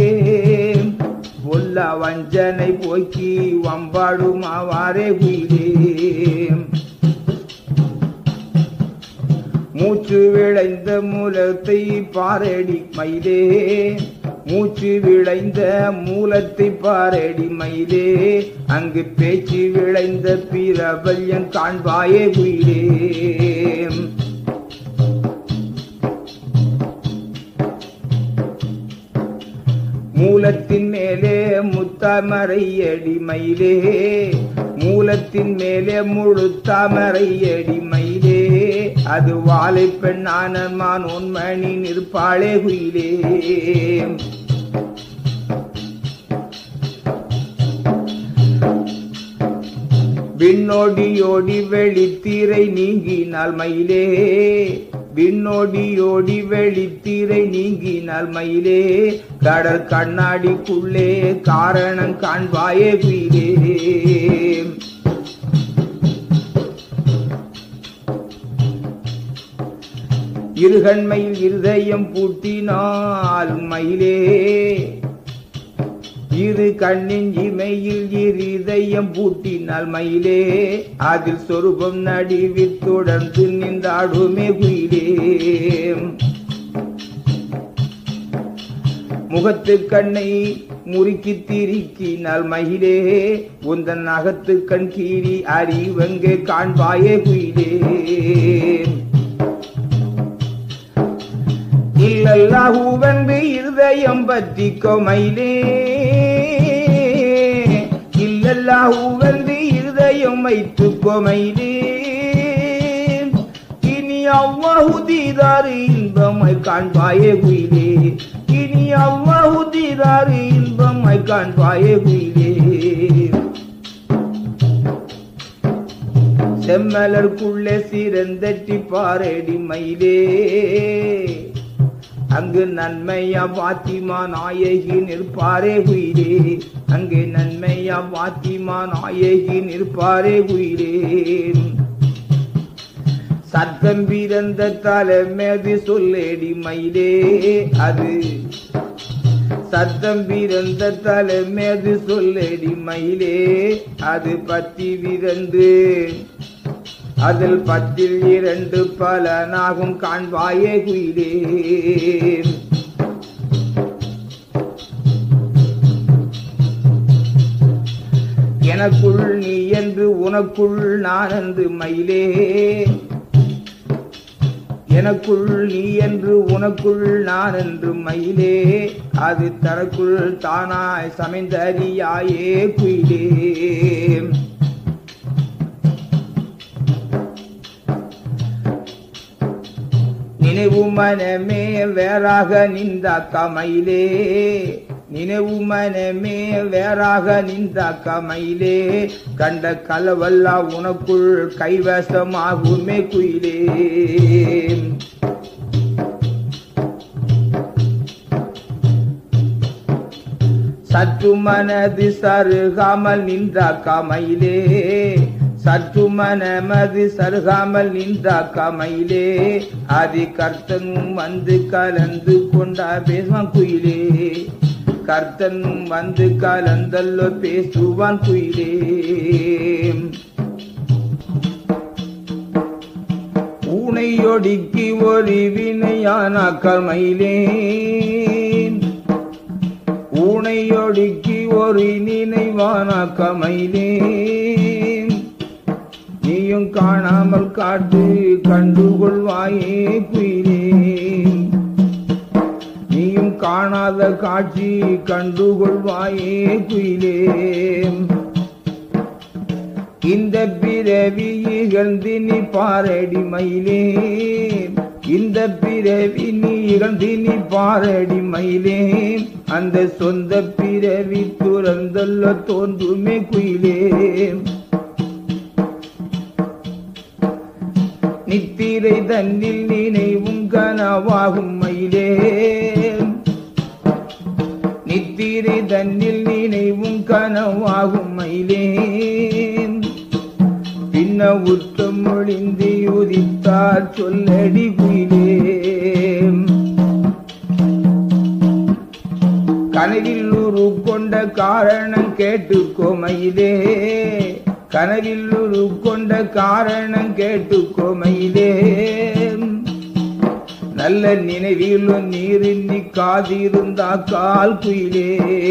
ஒல்ல வஞ்சனை போக்கி வம்பாடுமாவாரே குயிலே. மூச்சு விளைந்த மூலத்தை பாரடி மயிலே, மூச்சு விளைந்த மூலத்தை பாரடி மயிலே, அங்கு பேச்சு விளைந்த பிரபல்யம் காண்பாயே குயிலே. மூலத்தின் மேலே முத்தாமரை அடி மயிலே, மூலத்தின் மேலே முழு தாமரை அடி மயிலே, அது வாழை பெண்ணான மான் உண்மணி நிற்பாளே குயிலே. விண்ணோடியோடி வெளித்தீரை நீங்கினால் மயிலே, விண்ணோடியோடி வெளித்தீரை நீங்கினால் மயிலே, கடற் கண்ணாடிக்குள்ளே காரணம் காண்பாயே குயிலே. இருகண்மையில் இருதயம் பூட்டினால் மயிலே, இரு கண்ணின் இமையில் இருதயம் பூட்டினால் மயிலே, அதில் சொரூபம் நடுவில் தொடர்ந்து நின்றாடுமே குயிலே. முகத்து கண்ணை முறுக்கி திரிக்கினால் மயிலே, உந்தன் அகத்து கண் கீறி அறிவங்கே காண்பாயே குயிலே. இல்லல்லாஹுவென்று இருதயம் பற்றிக்கோ மயிலே, இல்லல்லாஹுவென்று இருதயம் வைத்துக்கோ மயிலே, இனி அல்லாஹு தீதாறு இன்பமாய் காண்பாயே குயிலே, இனி அல்லாஹு தீதாறு இன்பமாய் காண்பாயே குயிலே. செம்மலர்க்குள்ளே சிறந்தட்டி பாரடி மயிலே, அங்கு நன்மையா பாத்திமா நாயகி நிற்பாரே குயிலே, அங்கே நன்மையா பாத்திமா நாயகி நிற்பாரே குயிலே. சத்தம் பிறந்த தலைமேது சொல்லேடி மயிலே, அது சத்தம் பிறந்த தலைமேது சொல்லேடி மயிலே, அது பத்தி விரந்து அதில் பத்தில் இரண்டு பலனாகும் காண்பாயே குயிலே. எனக்குள் நீ என்று உனக்குள் நான் என்று மயிலே, எனக்குள் நீ என்று உனக்குள் நான் என்று மயிலே, அது தனக்குள் தானாய் சமைந்தறியாயே குயிலே. நினைவு மனமே வேறாக நின்றாக்க மயிலே, நினைவு மனமே வேறாக நின்றாக்க மயிலே, கண்ட கலவல்லா உனக்குள் கைவசமாகுமே குயிலே. சற்று மனது சருகாமல் நின்றாக்க மயிலே, சற்று மனமது சருகாமல் நின்றாக்க மயிலே, ஆதி கர்த்தனும் வந்து கலந்து கொண்டா பேசுவான் குயிலே, கர்த்தனும் வந்து கலந்தல்லோ பேசுவான் குயிலே. ஊனையோ ஊனையொடுக்கி ஒரு வினையானாக்கால் மயிலே ஊனையொடுக்கி ஒரு நினைவானாக்கால் மயிலே நீயும் காணாமல் காட்டு கண்டுகொள்வாயே குயிலே நீயும் காணாத காட்சி கண்டுகொள்வாயே குயிலே இந்த பிறவி இகழ்ந்து நீ பாரடி மயிலே இந்த பிறவி நீ இகழ்ந்து நீ பாரடி மயிலே அந்த சொந்த பிறவி துறந்தல்ல தோன்றுமே குயிலே நித்திரை தன்னில் நினைவும் கனவாகும் மயிலே நித்திரை தன்னில் நினைவும் கனவாகும் மயிலே பின்ன உத்தம் ஒளிந்து உதித்தார் சொல்லடி குயிலே கனவில் உரு கொண்ட காரணம் கேட்டுக்கோ மயிலே கனவில் உரு கொண்ட காரணம் கேட்டுக்கோ மயிலே நல்ல நினைவிலும் நீரின்றி காதிருந்தா கால் குயிலே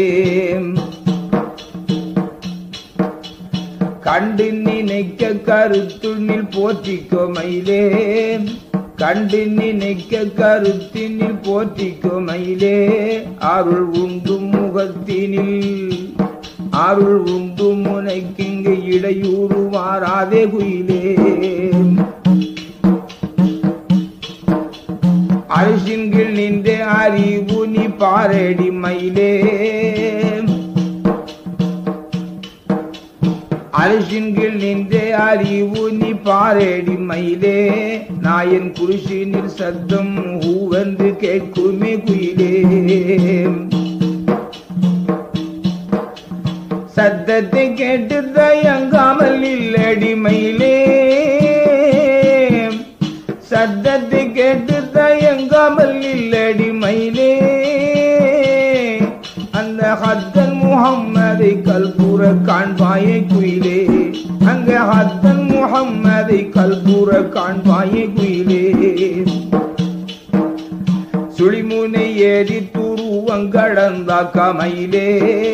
கண்டு நினைக்க கருத்துண்ணில் போற்றிக்கோ மயிலே கண்டு நினைக்க கருத்தினில் போற்றிக்கோ மயிலே அருள் உண்டு முகத்தினில் அருள் உண்டு முனைக்கிங்கு இடையூறு வாராதே குயிலே அரிசின்கில் நின்றே அறிவு நீ பாரடி மயிலே அரிசின்கில் நின்றே அறிவு நீ பாரடி மயிலே நாயன் குருசினில் சத்தம் ஹூவென்று கேட்குமே குயிலே சத்தத்தை கேட்டு தயங்காமல் இல்லடி மயிலே சத்தத்தை கேட்டு தயங்காமல் இல்லடி மயிலே அந்த ஹத்தன் முஹம்மதை கல்பூர காண்பாயே குயிலே அங்க ஹத்தன் முஹம்மதை கல்பூர காண்பாயே குயிலே சுழிமுனை ஏறி துருவங்கடந்தாக்கா மயிலே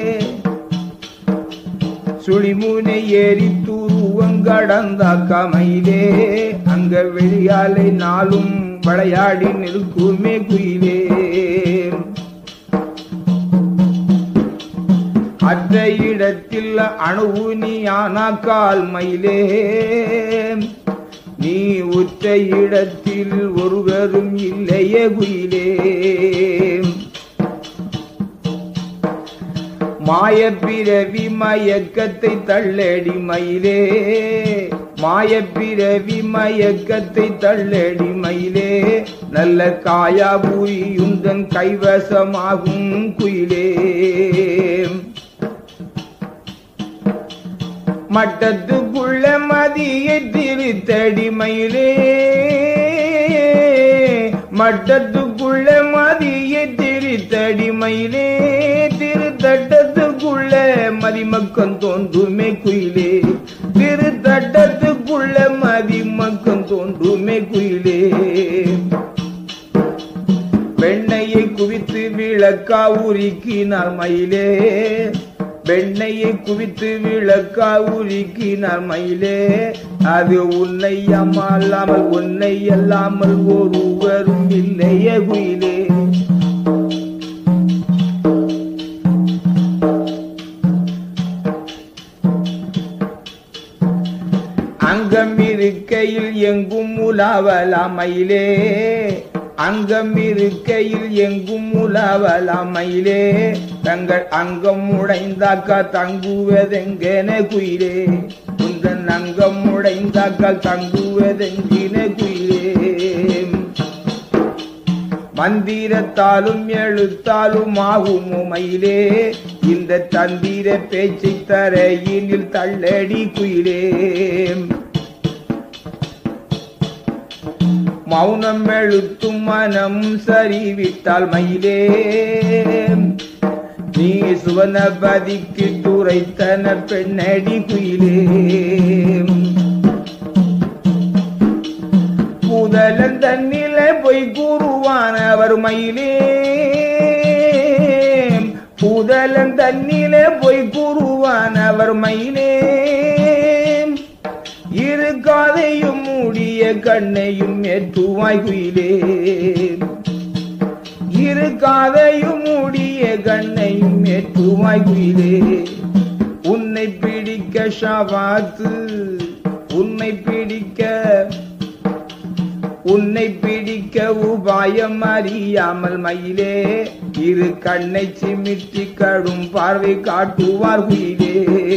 சுழிமுனை ஏறி துருவங்கடந்தாக்கா மயிலே அங்க வெளியாலை நாளும் விளையாடி நிற்குமே குயிலே அற்ற இடத்தில் அணுவு நீ ஆனாக்கால் மயிலே நீ உற்ற இடத்தில் ஒருவரும் இல்லையே குயிலே மாயப்பிறவி மயக்கத்தை தள்ளடி மயிலே மாயப்பிறவி மயக்கத்தை தள்ளடி மயிலே நல்ல காயாபூரியுந்தன் கைவசமாகும் குயிலே மட்டத்துக்குள்ள மதியை திருத்தடி மயிலே மட்டத்துக்குள்ள மதியை திருத்தடி மயிலே திருத்தட்டத்துக்குள்ள மதிமக்கம் தோன்றுமே குயிலே திருத்தட்டத்துக்குள்ள மதிமக்கம் தோன்றுமே குயிலே வெண்ணையை குவித்து விளக்கா உருக்கினார் மயிலே வெண்ணையை குவித்து விளக்கா உருக்கினார் மயிலே அது உன்னை அம்மால்லாமல் உன்னை அல்லாமல் ஒருவரும் இல்லையே குயிலே அங்கம் இருக்கையில் எங்கும் உலாவலாம் மயிலே அங்கம் இருக்கையில் எங்கும் உலாவலாம் மயிலே தங்கள் அங்கம் உடைந்தாக்கா தங்குவதெங்கென குயிலே உந்தன் அங்கம் உடைந்தாக்கா தங்குவதெங்கின குயிலே மந்திரத்தாலும் எழுத்தாலும் ஆகுமோ மயிலே இந்த தந்திர பேச்சை தரையினில் தள்ளடி குயிலே மௌனம் எழுத்தும் மனம் சரிவிட்டால் மயிலே நீ சுவனபதிக்கு துரைத்தன பெண்ணடி குயிலே பூதலன் தன்னிலே பொய் கூறுவானவர் மயிலே பூதலன் தன்னிலே பொய் கூறுவானவர் மயிலே இரு காதையும் மூடிய கண்ணையும் ஏற்றுவாய் குயிலே இரு காதையும் மூடிய கண்ணையும் ஏற்றுவாய் குயிலே உன்னை பிடிக்க ஷபாத்து உன்னை பிடிக்க உன்னை பிடிக்க உபாயம் அறியாமல் மயிலே இரு கண்ணை சிமிட்டி கடும் பார்வை காட்டுவார் குயிலே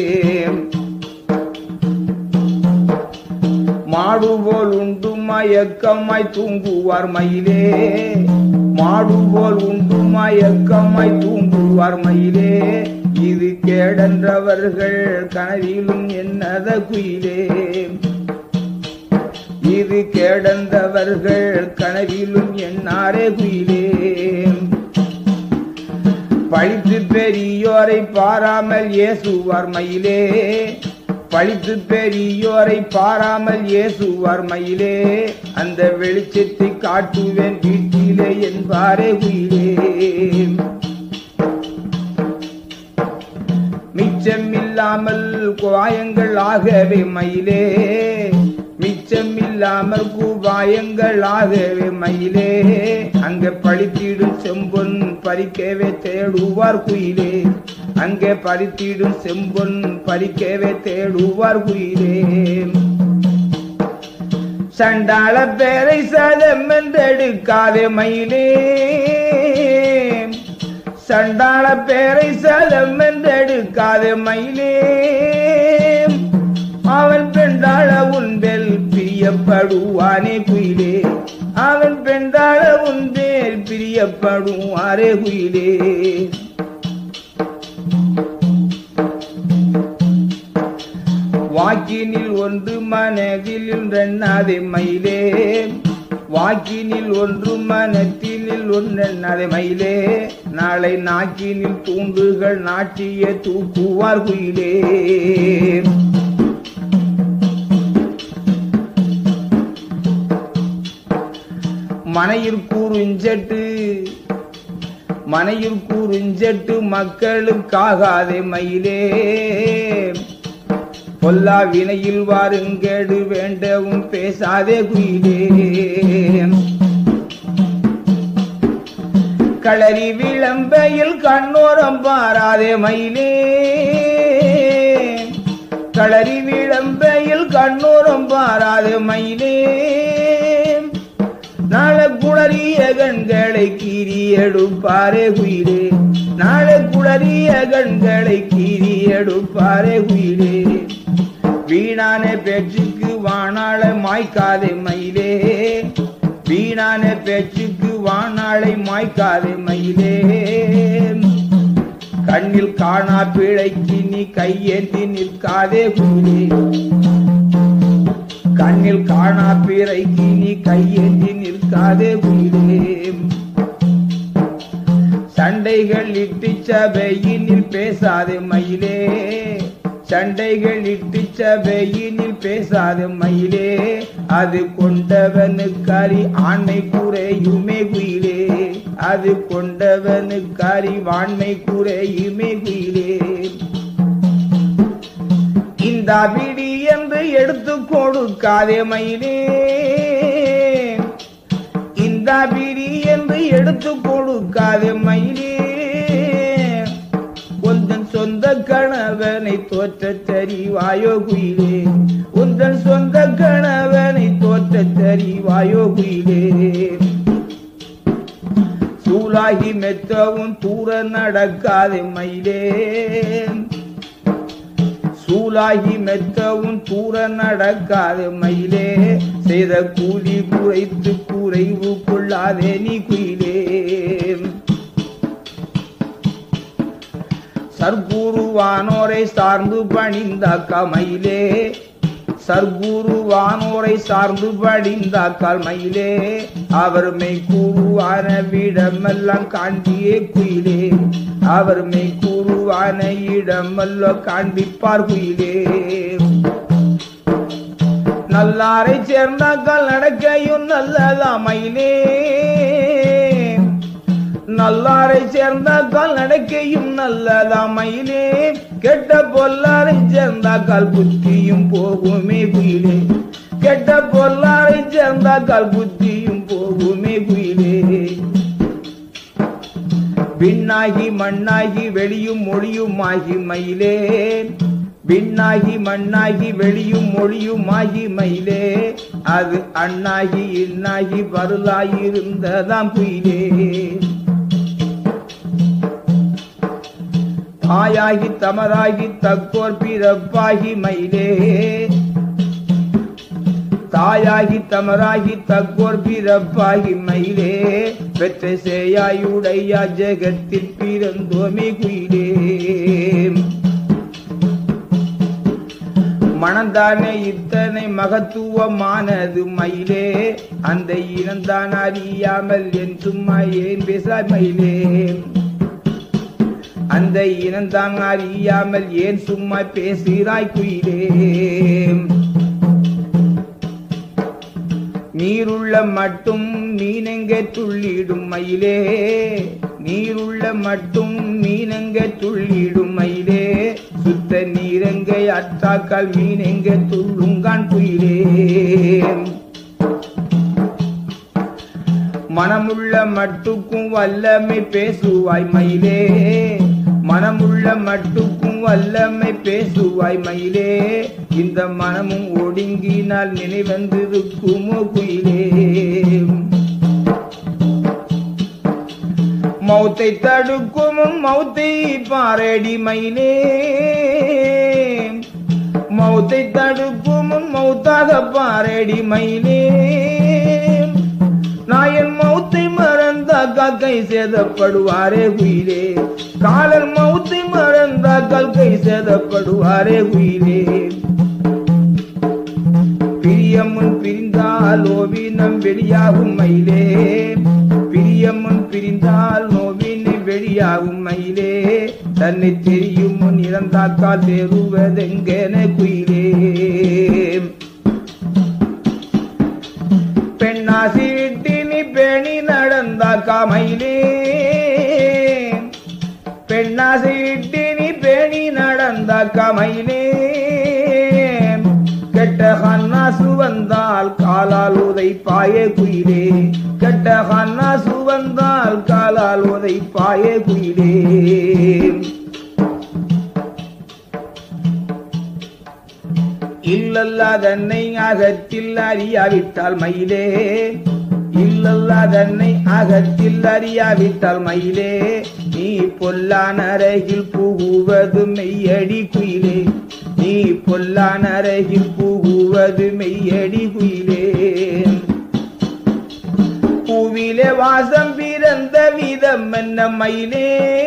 மாடுபோல் உண்டு மயக்கமாய் தூங்குவார் மயிலே மாடுபோல் உண்டு மயக்கமாய் தூங்குவார் மயிலே இது கேடன்றவர்கள் கனவிலும் என்னத குயிலே இது கேடந்தவர்கள் கனவிலும் என்னாரே குயிலே பழித்து பெரியோரை பாராமல் ஏசுவார் மயிலே பழித்து பெரியோரை பாராமல் ஏசுவார் மயிலே அந்த வெளிச்சத்தை காட்டுவேன் வீட்டிலே என்பாரே குயிலே மிச்சமில்லாமல் குவாயங்கள் ஆகவே மயிலே மிச்சமில்லாமல் குவாயங்கள் ஆகவே மயிலே அங்கே பழித்திடும் செம்பொன் பறிக்கவே தேடுவார் குயிலே அங்கே பறித்திடும் செம்பொன் பறிக்கவே தேடுவார் குயிலே சண்டாள பேரை சதம் என்றெடுக்காதே மயிலே சண்டாள பேரை சதம் என்றெடுக்காதே மயிலே அவன் பெண்டாள உன்பேல் பிரியப்படுவானே குயிலே அவன் பெண்டாள உன்பேல் பிரியப்படுவாரே குயிலே வாக்கினில் ஒன்று மனதில் ரெண்ணாதே மயிலே வாக்கினில் ஒன்று மனத்தினில் ஒன்றெண்ணாதே மயிலே நாளை நாக்கினில் தூண்டுகள் நாட்டிய தூக்குவார் குயிலே மனையில் கூறுஞ்சட்டு மனையில் கூறுஞ்சட்டு மக்களுக்காகாதே மயிலே பொல்லா வினையில் வாருங்கேடு வேண்டவும் பேசாதே குயிலே களரி விளம்பையில் கண்ணோரம் பாராதே மயிலே களரி விளம்பையில் கண்ணோரம் பாராதே மயிலே நாளை குளறிய கண்களை கீறி எடுப்பாரே குயிலே நாளை குளறிய கண்களை கீறி எடுப்பாரே குயிலே வீணான பேச்சுக்கு வானாளை மாய்க்காதே மயிலே வீணான பேச்சுக்கு வானாளை மாய்க்காதே மயிலே கண்ணில் காணா பிழைக்கு நீ கையேந்தி நிற்காதே குயிலே கண்ணில் காணா பிறைக்கு நீ கையேந்தி நிற்காதே குயிலே சண்டைகள் இட்டு சபையினில் பேசாதே மயிலே சண்டைகள் இட்டு சபையினில் பேசாதே மயிலே அது கொண்டவனுக்காரி ஆண்மை குறையுமே குயிலே அது கொண்டவனுக்காரி வாண்மை குறையுமே குயிலே இந்த பிடி என்று எடுத்து கொடுக்காதே மயிலே இந்த பிடி என்று எடுத்து கொடுக்காதே மயிலே உந்தன் சொந்த கணவனை தோற்ற தெரிவாயோ குயிலே உந்தன் சொந்த கணவனை தோற்ற தெரிவாயோ குயிலே சூலாகி மெத்தவும் தூர நடக்காதே மயிலே சூலாகி மெத்தவும் தூர நடக்காது மயிலே செய்த கூலி குறைத்து குறைவு கொள்ளாதே நீ குயிலே சர்க்குருவானோரை சார்ந்து பணிந்தாக்கா மயிலே சர்க்குருவானோரை சார்ந்து பணிந்தாக்கால் மயிலே அவர் மெய் கூறுவான விடமெல்லாம் காண்பியே குயிலே அவர் மெய் கூறுவான இடமல்ல காண்பிப்பார் குயிலே நல்லாரை சேர்ந்தாக்கால் நடக்கையும் நல்லதா மயிலே, நல்லாரை சேர்ந்தாக்கால் நடக்கையும் நல்லதா மயிலே, கெட்ட பொல்லாரை சேர்ந்தாக்கால் புத்தியும் போகுமே குயிலே, கெட்ட பொல்லாரை சேர்ந்தாக்கால் புத்தியும் போகுமே குயிலே. விண்ணாகி மண்ணாகி வெளியும் மொழியும் ஆகி மயிலே, விண்ணாகி மண்ணாகி வெளியும் மொழியும் ஆகி மயிலே, அது அண்ணாகி இன்னாகி பருளாயிருந்ததாம் குயிலே. தாயாகி தமராகி தக்கோர் பிறப்பாகி மயிலே, தாயாகி தமராகி தக்கோர் பிறப்பாகி மயிலே, பெற்ற சேயாயுடைய ஜெகத்தில் பிறந்தோமே குயிலே. மனந்தானே இத்தனை மகத்துவமானது மயிலே, அந்த இனந்தான் அறியாமல் என் சும்மா ஏன் பேசாய் மயிலே, அந்த இனந்தான் அறியாமல் ஏன் சும்மா பேசுகிறாய் குயிலே. நீருள்ள மட்டும் மீனெங்கே துள்ளிடும் மயிலே, நீருள்ள மட்டும் மீனெங்கே துள்ளிடும் மயிலே, சுத்த நீரெங்கே அற்றாக்கால் மீனெங்கே துள்ளுங்கான் குயிலே. மனமுள்ள மட்டுக்கும் வல்லமை பேசுவாய் மயிலே, மனமுள்ள மட்டுக்கும் வல்லமை பேசுவாய் மயிலே, இந்த மனமும் ஒடுங்கினால் நினைவந்திருக்குமோ குயிலே. மௌத்தை தடுக்கும் மௌத்தை பாரடி மயிலே, மௌத்தை தடுக்கும் மௌத்தாக பாரடி மயிலே, நாயன் மௌத்தை மறந்தாக்கால் கை சேதப்படுவாரே குயிலே, காலர் மௌத்தை மறந்தாக்கால் கை சேதப்படுவாரே குயிலே. பிரியமுன் பிரிந்தால் நோவினம் வெளியாகும் மயிலே, பிரியமுன் பிரிந்தால் நோவினை வெளியாகும் மயிலே, தன்னை தெரியும் முன் இறந்தாக்கால் தேறுவதெங்கென குயிலே. பெண்ணாசி விட்டு நீ பேணி நடந்தாக்கா மயிலே, பெண்ணாசி விட்டு நீ பேணி நடந்தாக்கா மயிலே, கெட்ட ஹன்னாசு வந்தால் காலால் உதை பாயே குயிலே, கெட்ட ஹன்னாசு வந்தால் காலால் உதை பாயே குயிலே. இல்லல்லாதன்னை அகத்தில் அறியாவிட்டால் மயிலே, இல்லல்லாதன்னை அகத்தில் அறியாவிட்டால் மயிலே, நீ பொல்லான அருகில் புகுவது மெய்யடி குயிலே, நீ பொல்லான அருகில் புகுவது மெய்யடி குயிலே. பூவிலே வாசம் பிறந்த விதம் என்ன மயிலே,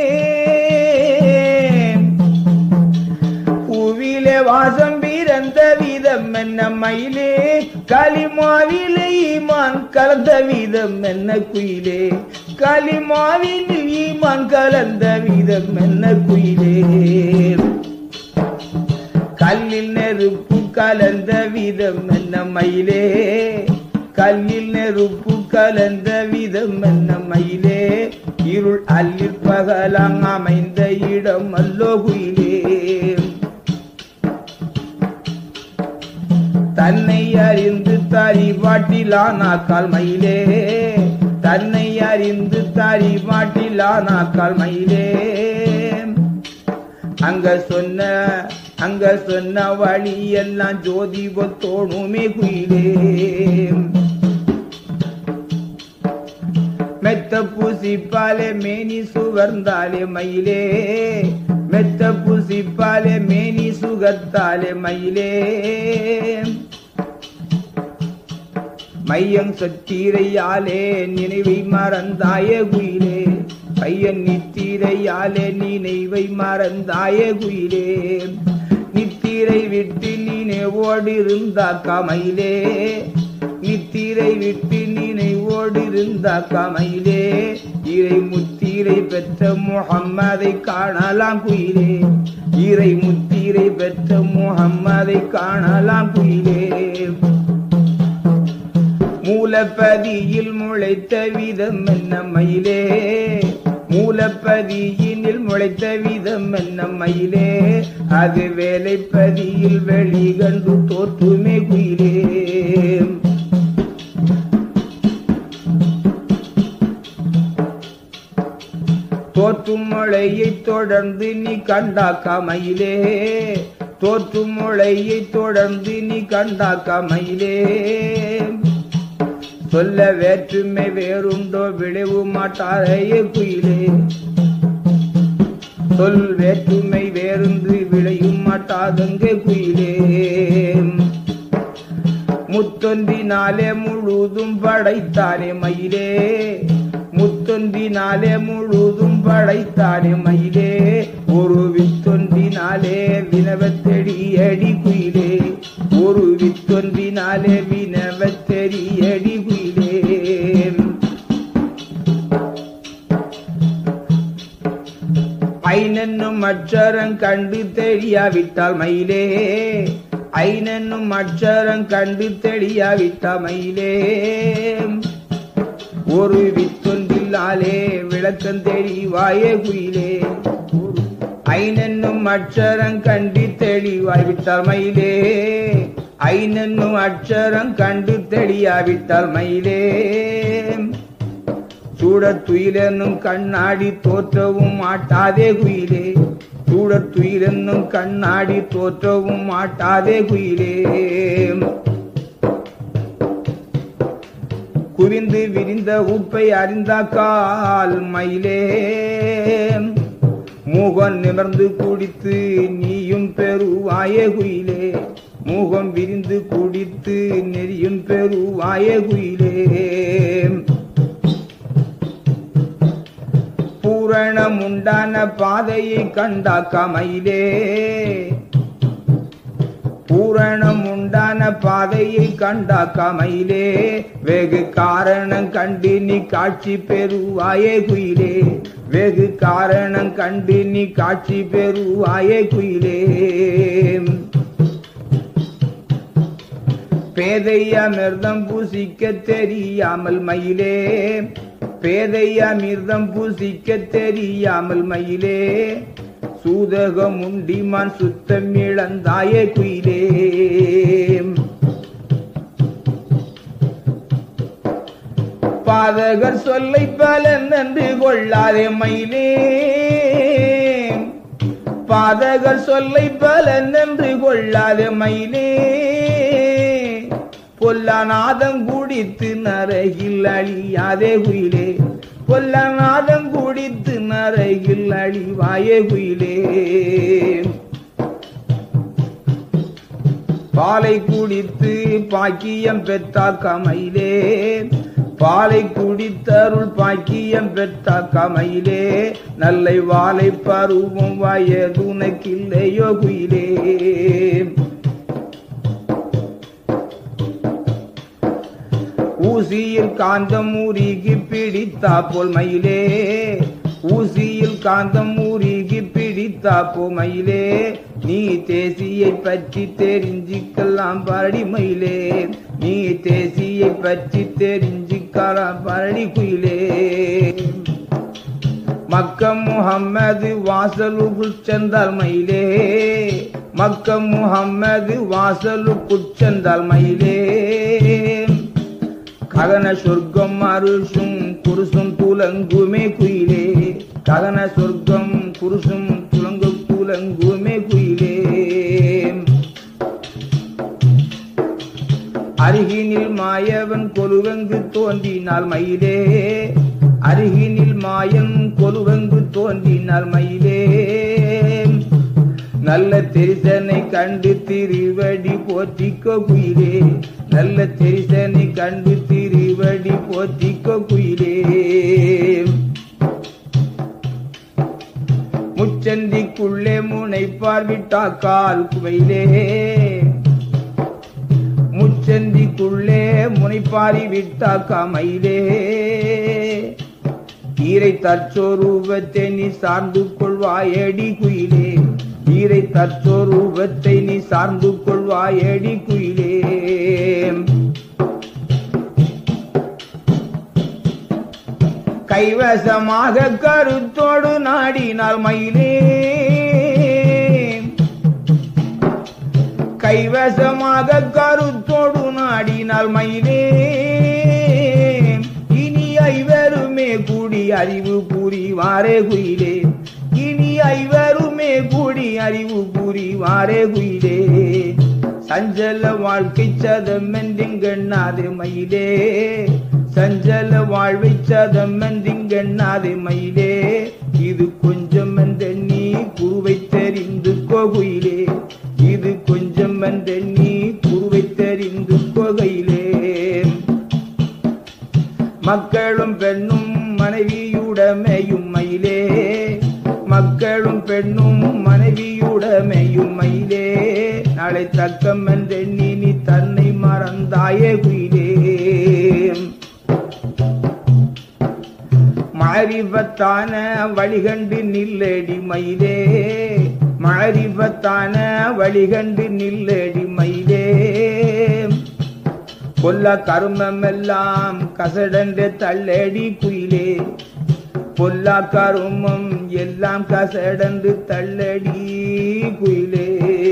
பூவிலே வாசம் பிறந்த விதம் என்ன மயிலே, களிமாவிலே ஈமான் கலந்த விதம் என்ன குயிலே, களிமாவில் ஈமான் கலந்த விதம் என்ன குயிலே. கல்லில் நெருப்பு கலந்த விதம் என்ன மயிலே, கல்லில் நெருப்பு கலந்த விதம் என்ன மயிலே, இருள் அல்லில் பகலாங் அமைந்த இடம் அல்லோ குயிலே. தன்னை அறிந்து தாரி வாட்டிலானாக்கால் மயிலே, தன்னை அறிந்து தாரி வாட்டிலானாக்கால் மயிலே, அங்க சொன்ன அங்க சொன்ன வழி எல்லாம் ஜோதி தோணுமே குயிலே. மெத்த பூசிப்பாலே மேனி சுகர்ந்தாலே மயிலே, மெத்த பூசிப்பாலே மேனி சுகத்தாலே மயிலே, மையம் சத்தீரையாலே நினைவை மறந்தாயே குயிலே, பையன் நித்திரையாலே நினைவை மறந்தாயே குயிலே. நித்திரை விட்டு நினைவோடு இருந்தாக்கா மயிலே, நித்திரை விட்டு நினைவோடு இருந்தாக்கா மயிலே, இறை முத்திரை பெற்ற முஹம்மதை காணலாம் குயிலே, இறை முத்திரை பெற்ற முஹம்மதை காணலாம் குயிலே. மூலப்பதியில் முளைத்த விதம் என்ன மயிலே, மூலப்பதியினில் முளைத்த விதம் என்ன மயிலே, அது வேலைப்பதியில் வெளிகண்டு தோற்றுமே குயிலே. தோற்றும் மழையை தொடர்ந்து நீ கண்டாக்கா மயிலே, தோற்றும் மழையை தொடர்ந்து நீ கண்டாக்கா மயிலே. சொல்ல வேற்றுமை வேறுண்டோ விளைவு மாட்டாரையே குயிலே, சொல் வேற்றுமை வேறொன்று விளையும் மாட்டாதங்கே குயிலே. முத்தொன்றினாலே முழுதும் படைத்தானே மயிலே, முத்தொன்றினாலே முழுதும் படைத்தானே மயிலே, ஒரு வித்தொன்றினாலே வினவத்தெடி அடி குயிலே, ஒரு வித்தொன்றினாலே வினவத்தெடி அடி குயிலே. ஐநென்னும் அச்சரம் கண்டு தெரியாவிட்டால் மயிலே, ஐநென்னும் அச்சரம் கண்டு தெரியாவிட்டால் மயிலே, ஒரு வித்தொன்றில்லாலே விளக்கம் தெளிவாயே குயிலே. ஐநென்னும் அச்சரம் கண்டு தெளிவாய் விட்டால் மயிலே, ஐநென்னும் அச்சரம் கண்டு தெளியாவிட்டால் மயிலே. சூடத்துயிலென்னும் கண்ணாடி தோற்றவும் மாட்டாதே குயிலே, சூடத்துயிலென்னும் கண்ணாடி தோற்றவும் மாட்டாதே குயிலே. குவிந்து விரிந்த உப்பை அறிந்தாக்கால் மயிலே, மூகம் நிமிர்ந்து குடித்து நீயும் பெறுவாயே குயிலே, மூகம் விரிந்து குடித்து நெறியும் பெறுவாயே குயிலே. பூரணம் உண்டான பாதையை கண்டாக்கா மயிலே, பூரணம் உண்டான பாதையை கண்டாக்கா மயிலே, வெகு காரணம் கண்டு நீ காட்சி பெறுவாயே குயிலே, வெகு காரணம் கண்டு நீ காட்சி பெறுவாயே குயிலே. பேதையமிர்தம் பூசிக்க தெரியாமல் மயிலே, பேதையமிர்தம் பூசிக்க தெரியாமல் மயிலே, சூதகம் உண்டிமான் சுத்தம் இழந்தாயே குயிலே. பாதகர் சொல்லை பலன் என்று கொள்ளாதே மயிலே, பாதகர் சொல்லை பலன் என்று கொள்ளாதே மயிலே, பொல்லநாதம் குடித்து நரகில் அழியாதே குயிலே, பொல்லநாதம் குடித்து நரகில் அழிவாயே குயிலே. பாலை குடித்து பாக்கியம் பெற்றாக்கா மயிலே, பாலை குடித்தருள் பாக்கியம் பெற்றாக்கா மயிலே, நல்லை வாழை பருவம் வயதுனக்கில்லையோ குயிலே. ஊசியில் காந்தம் ஊறிகி பிடித்தா போல் மயிலே, ஊசியில் காந்தம் ஊறிகி பிடித்தா போ மயிலே, நீ தேசியை பற்றி தெரிஞ்சிக்கலாம் பரடி மயிலே, நீ தேசியை பற்றி தெரிஞ்சிக்கலாம் பரடி குயிலே. மக்கம் முஹம்மது வாசலுக்குள் சென்றால் மயிலே, மக்கம் முஹம்மது வாசலுக்குள் சென்றால் மயிலே, ககன சொர்க்கம் அருசும் குருசும் துலங்குமே குயிலே, ககன சொர்க்கம் குருசும் துலங்கு துலங்குமே குயிலே. அருகினில் மாயவன் கொலுவெங்கு தோன்றினால் மயிலே, அருகினில் மாயன் கொலுவெங்கு தோன்றினால் மயிலே, நல்ல தெரிசனை கண்டு திருவடி போற்றிக்கோ குயிலே, நல்ல தெரிசனை கண்டு திருவடி போற்றிக்கோ குயிலே. முச்சந்திக்குள்ளே முனை பார்விட்டாக்கால் குயிலே, முச்சந்திக்குள்ளே முனை பாரி விட்டாக்கா மயிலே, ஈரை தற்சோரூபத்தை நீ சார்ந்து கொள்வாயடி குயிலே, ஈரை தற்சோரூபத்தை நீ சார்ந்து கொள்வாயடி குயிலே. கைவசமாக கருத்தோடு நாடினால் மயிலே, கைவசமாக கருத்தோடு நாடினால் மயிலே, இனி ஐவருமே கூடி அறிவு புரிவாரே குயிலே, இனி ஐவருமே கூடி அறிவு புரிவாரே குயிலே. சஞ்சல வாழ்க்கை சதம் என்றிங்கண்ணாதே மயிலே, சஞ்சல வாழ்வை சதம் என்றிங்கண்ணாதே மயிலே, இது கொஞ்சம் என்றெண்ணி குருவை தெரிந்து கோகுயிலே, இது கொஞ்சம் என்றெண்ணி குருவை தெரிந்து கோகையிலே. மக்களும் பெண்ணும் மனைவியுடமையும் மயிலே, மக்களும் பெண்ணும் மனைவியுடமையும் மயிலே, நாளை தக்கம் என்றெண்ணி நீ தன்னை மறந்தாயே குயிலே. மாரிபத்தான வழிகண்டு நில்லடி மயிலே, மாரிபத்தான வழிகண்டு நில்லடி மயிலே, கொல்ல கருமம் எல்லாம் கசடன்று தள்ளடி குயிலே, பொல்லா கருமம் எல்லாம் கசடன்று தள்ளடி குயிலே.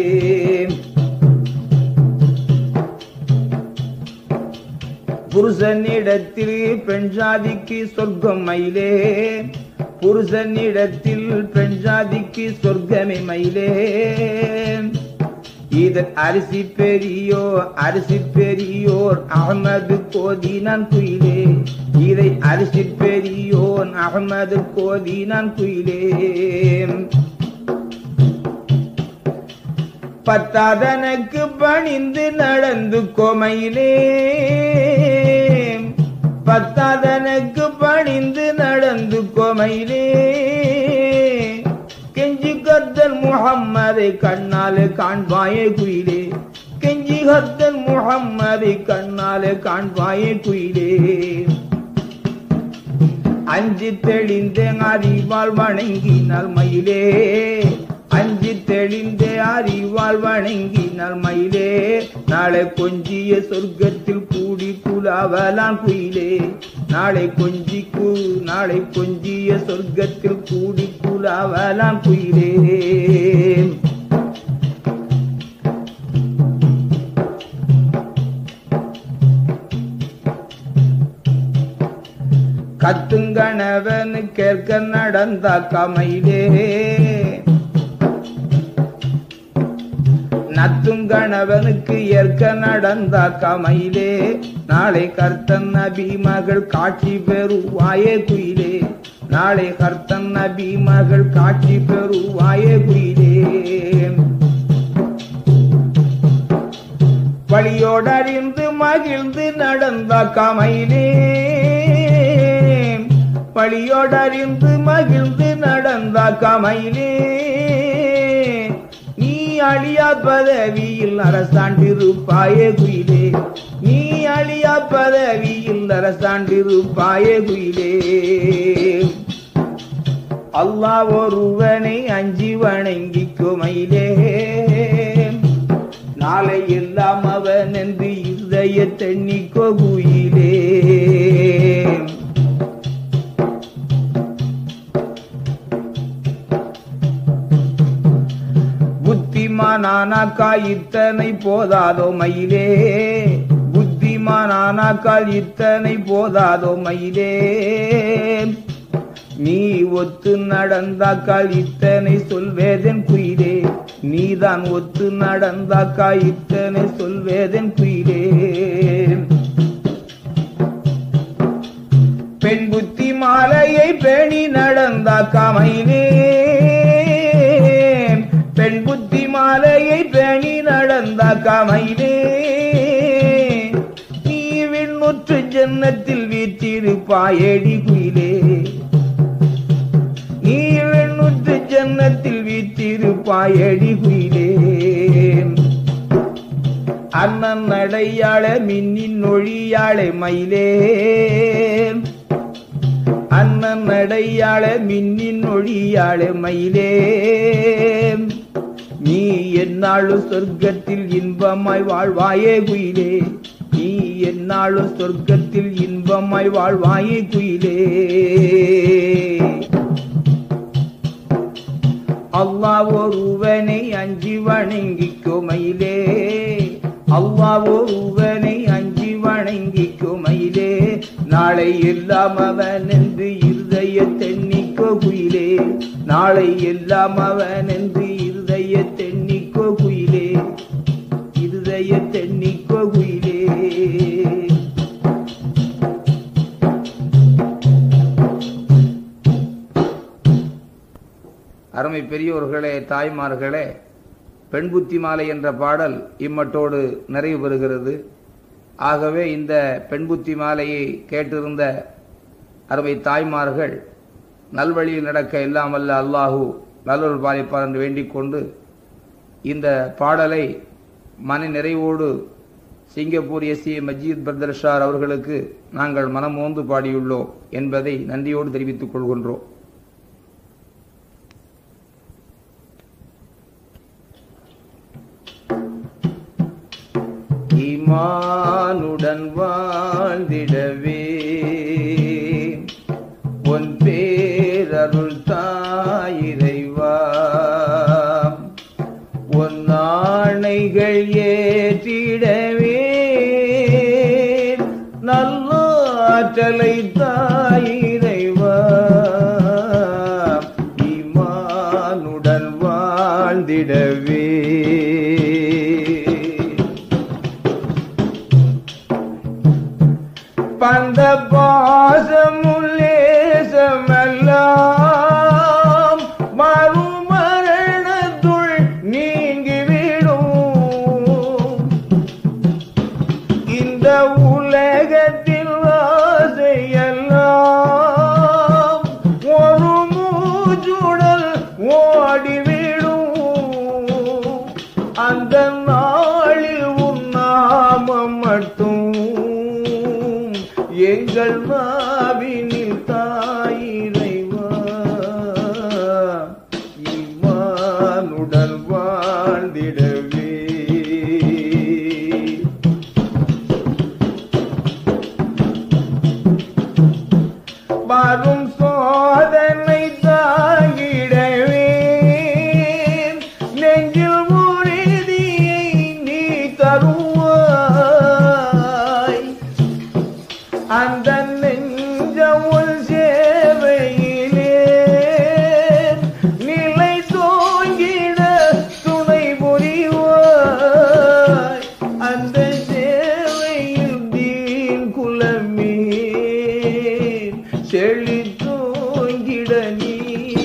புருஷனிடத்தில் பெண் ஜாதிக்கு சொர்க்கம் மயிலே, புருஷனிடத்தில் பெண் ஜாதிக்கு சொர்க்கமே மயிலே, இது அரிசி பெரியோர் அரிசி பெரியோர் அகமது கோதினான் குயிலே, இதை அரிசி பெரியோர் அகமது கோதினான் குயிலே. பத்தாதனுக்கு பணிந்து நடந்து கோமையிலே, பத்தாதனுக்கு பணிந்து நடந்து கோமையிலே, கெஞ்சி கர்த்தன் முஹம்மதை கண்ணாலே காண்பாயே குயிலே, கெஞ்சி கர்த்தன் முஹம்மதை கண்ணாலே காண்பாயே குயிலே. அஞ்சு தெளிந்த அறிவால் வணங்கினால் மயிலே, அஞ்சு தெளிந்த அறிவால் வணங்கினால் மயிலே, நாளை கொஞ்சிய சொர்க்கத்தில் கூடி குலாவலான் குயிலே, நாளை கொஞ்சி கூ நாளை கொஞ்சிய சொர்க்கத்தில் கூடி குலாவலான் குயிலே. கத்துங்கணவன் கேட்க நடந்தாக்கா மயிலே, நத்துங்கணவனுக்கு ஏற்க நடந்தாக்கா மயிலே, நாளை கர்த்தன் நபி மகள் காட்சி பெறுவாயே குயிலே, நாளை கர்த்தன் நபி மகள் காட்சி பெறுவாயே குயிலே. வழியோடறிந்து மகிழ்ந்து நடந்தாக்கா மயிலே, வழியோடறிந்து மகிழ்ந்து நடந்தாக்கா மயிலே, நீ அழியா பதவியில் அரசாண்டிருப்பாயே குயிலே, நீ அழியா பதவியில் அரசாண்டிருப்பாயே குயிலே. அல்லாஹ் ஒருவனை அஞ்சி வணங்கிக்கோ மயிலே, நாளை எல்லாம் அவன் என்று இதய தென்னிக்கோ குயிலே. புத்திமானானாக்கா இத்தனை போதாதோ மயிலே, புத்திமானானாக்கால் இத்தனை போதாதோ மயிலே, நீ ஒத்து நடந்தாக்கால் இத்தனை சொல்வேதன் குயிலே, நீதான் ஒத்து நடந்தாக்கால் இத்தனை சொல்வேதன் குயிலே. பெண் புத்தி மாலையை பேணி நடந்தாக்கா மயிலே, பெண் புத்தி மாலையை பேணி நடந்தாக்கா மயிலே, நீ விண்ணுற்று ஜன்னத்தில் வீற்றிருப்பாயேடி குயிலே, நீ விண்ணுற்று ஜன்னத்தில் வீற்றிருப்பாயேடி குயிலே. அண்ணன் நடையாள மின்னின் ஒழியாளே மயிலே, அண்ணன் நடையாள மின்னின் ஒழியாளே மயிலே, நீ என்னாலும் சொர்க்கத்தில் இன்பமாய் வாழ்வாயே குயிலே, நீ எந்நாளும் சொர்க்கத்தில் இன்பமாய் வாழ்வாயே குயிலே. அல்லாஹ் ஒருவனை அஞ்சி வணங்கிக்கோ மயிலே, அல்லாஹ் ஒருவனை அஞ்சி வணங்கிக்கோ மயிலே. நாளை எல்லாம் அவன் என்று இருதய தென்னிக்கோ குயிலே, நாளை எல்லாம் அவன் என்று இருதய தென்னிக்கோ குயிலே, இருதய தென்னிக்கோ குயிலே. அருமை பெரியோர்களே, தாய்மார்களே, பெண் புத்தி மாலை என்ற பாடல் இம்மட்டோடு நிறைவு பெறுகிறது. ஆகவே இந்த பெண் புத்தி மாலையை கேட்டிருந்த அருமை தாய்மார்கள் நல்வழியில் நடக்க எல்லாம் வல்ல அல்லாஹு நல்லொரு பாலிப்பார் என்று வேண்டிக் கொண்டு இந்த பாடலை மன நிறைவோடு சிங்கப்பூர் எஸ் ஏ மஜீத் பர்தர்ஷார் அவர்களுக்கு நாங்கள் மனமோந்து பாடியுள்ளோம் என்பதை நன்றியோடு தெரிவித்துக் கொள்கின்றோம். ஈமானுடன் வாழ்ந்திடவே உன் பேரருள் தாயிறைவா, உன் ஆணைகள் ஏற்றிடவே நல்லாற்றலை தாயிறைவா. ஈமானுடன் வாழ்ந்திடவே பந்த பாசமுல்லேசமெல்லாம் மறுமரணத்துள் நீங்கிவிடும். இந்த உலகத்தில் ஆசையெல்லாம் ஒரு மூச்சுடல் ஓடிவிடும். அந்த நாளில் உன் நாமம் மட்டும் எங்கள் மாவினில் தாயிறைவா. ஈமானுடன் வாழ்ந்திடவே வரும் சோதனை தாங்கிடவே நெஞ்சில் உறுதியை நீ தருவாய். அந்த நெஞ்சமுள் சேவையிலே நிலை தோங்கிட துணை புரிவாய். அந்த சேவையில் தீன் குலமே செழி தோங்கிட நீ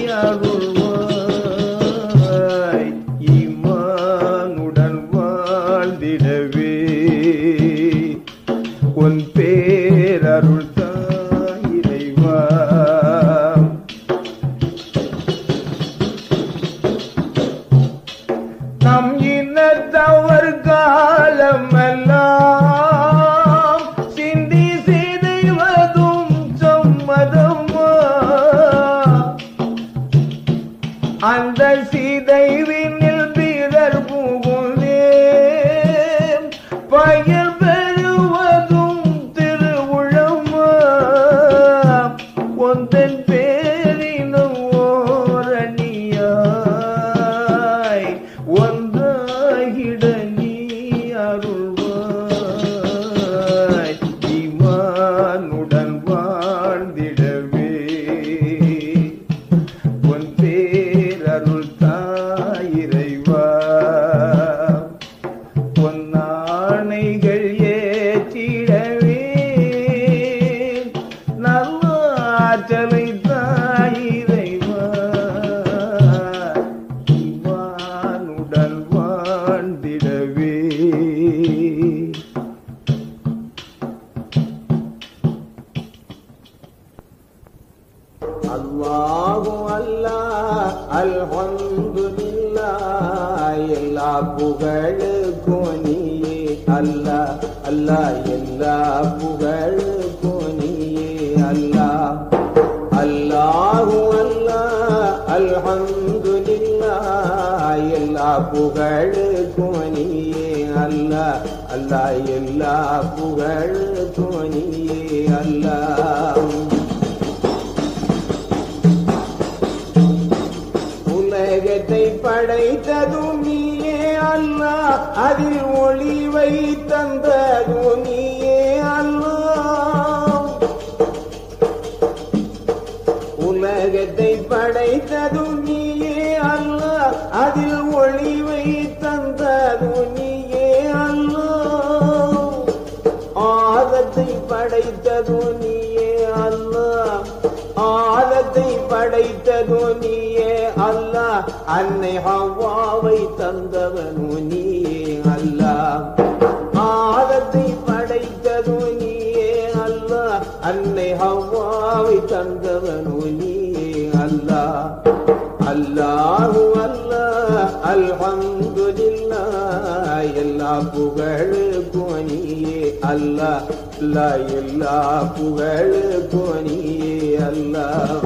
அருள்வாய். ஈமானுடன் வாழ்ந்திடவே உன் பேரருள் தாயிறைவா. நம் இனத்தவர் காலமெல்லாம் சிந்தி சிதைவதும் சம்மதமா. அந்த சிதைவினில் பிறர் புகுந்தே பயன் பெறுவதும் திருவுளமா. ஒன்றன் பேரினும் ஓரணியாய் ஒன்றாகிட நீ அருள்வாய். ஈமானுடன் வாழ்ந்திடவே உன் பேரருள் தாயிறைவா. பொன்னாணைகள் ஏற்றிடவே நல்லாற்றலை தாயிறைவா. ஈமானுடன் வாழ்ந்திடவே அல்லாஹு அல்லாஹ் அல்ஹம்துலில்லாஹ். எல்லா புகழுக்கும் நீயே அல்லாஹ், அல்லாஹ் எல்லா புகழுக்கும் நீயே அல்லாஹ். அல்லாஹு அல்லாஹ் அல்ஹம்துலில்லாஹ். எல்லா புகழுக்கும் நீயே அல்லாஹ், அல்லாஹ் எல்லா புகழுக்கும் நீயே அல்லாஹ். உலகத்தை படைத்ததும் நீயே அல்லாஹ், அதில் ஒளிவை தந்ததும் நீயே அல்லாஹ். உலகத்தை படைத்ததும் நீயே அல்லாஹ், அதில் ஒளிவை தந்ததும் நீயே அல்லாஹ். ஆதத்தை படைத்ததும் நீயே அல்லாஹ், ஆதத்தை படைத்ததும் நீயே அல்லாஹ். அன்னை ஹவ்வாவை தந்தவனும் நீயே அல்லாஹ். ஆதத்தை படைத்ததும் நீயே அல்லாஹ், அன்னை ஹவ்வாவை தந்தவனும் நீயே அல்லாஹ். அல்லாஹு அல்லாஹ் அல்ஹம்துலில்லாஹ் எல்லா புகழுக்கும் நீயே அல்லாஹ். அல்லாஹ் எல்லா புகழுக்கும் நீயே அல்லாஹ்.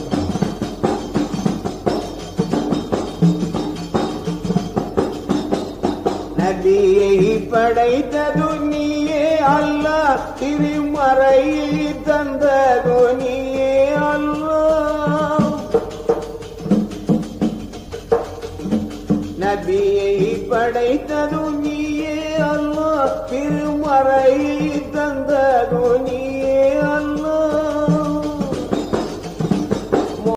நபியை படைத்தது நீயே அல்லாஹ், திருமறையை தந்தது நீயே அல்லாஹ். நபியை படைத்தது நீயே அல்லாஹ், திருமறையை தந்தது நீ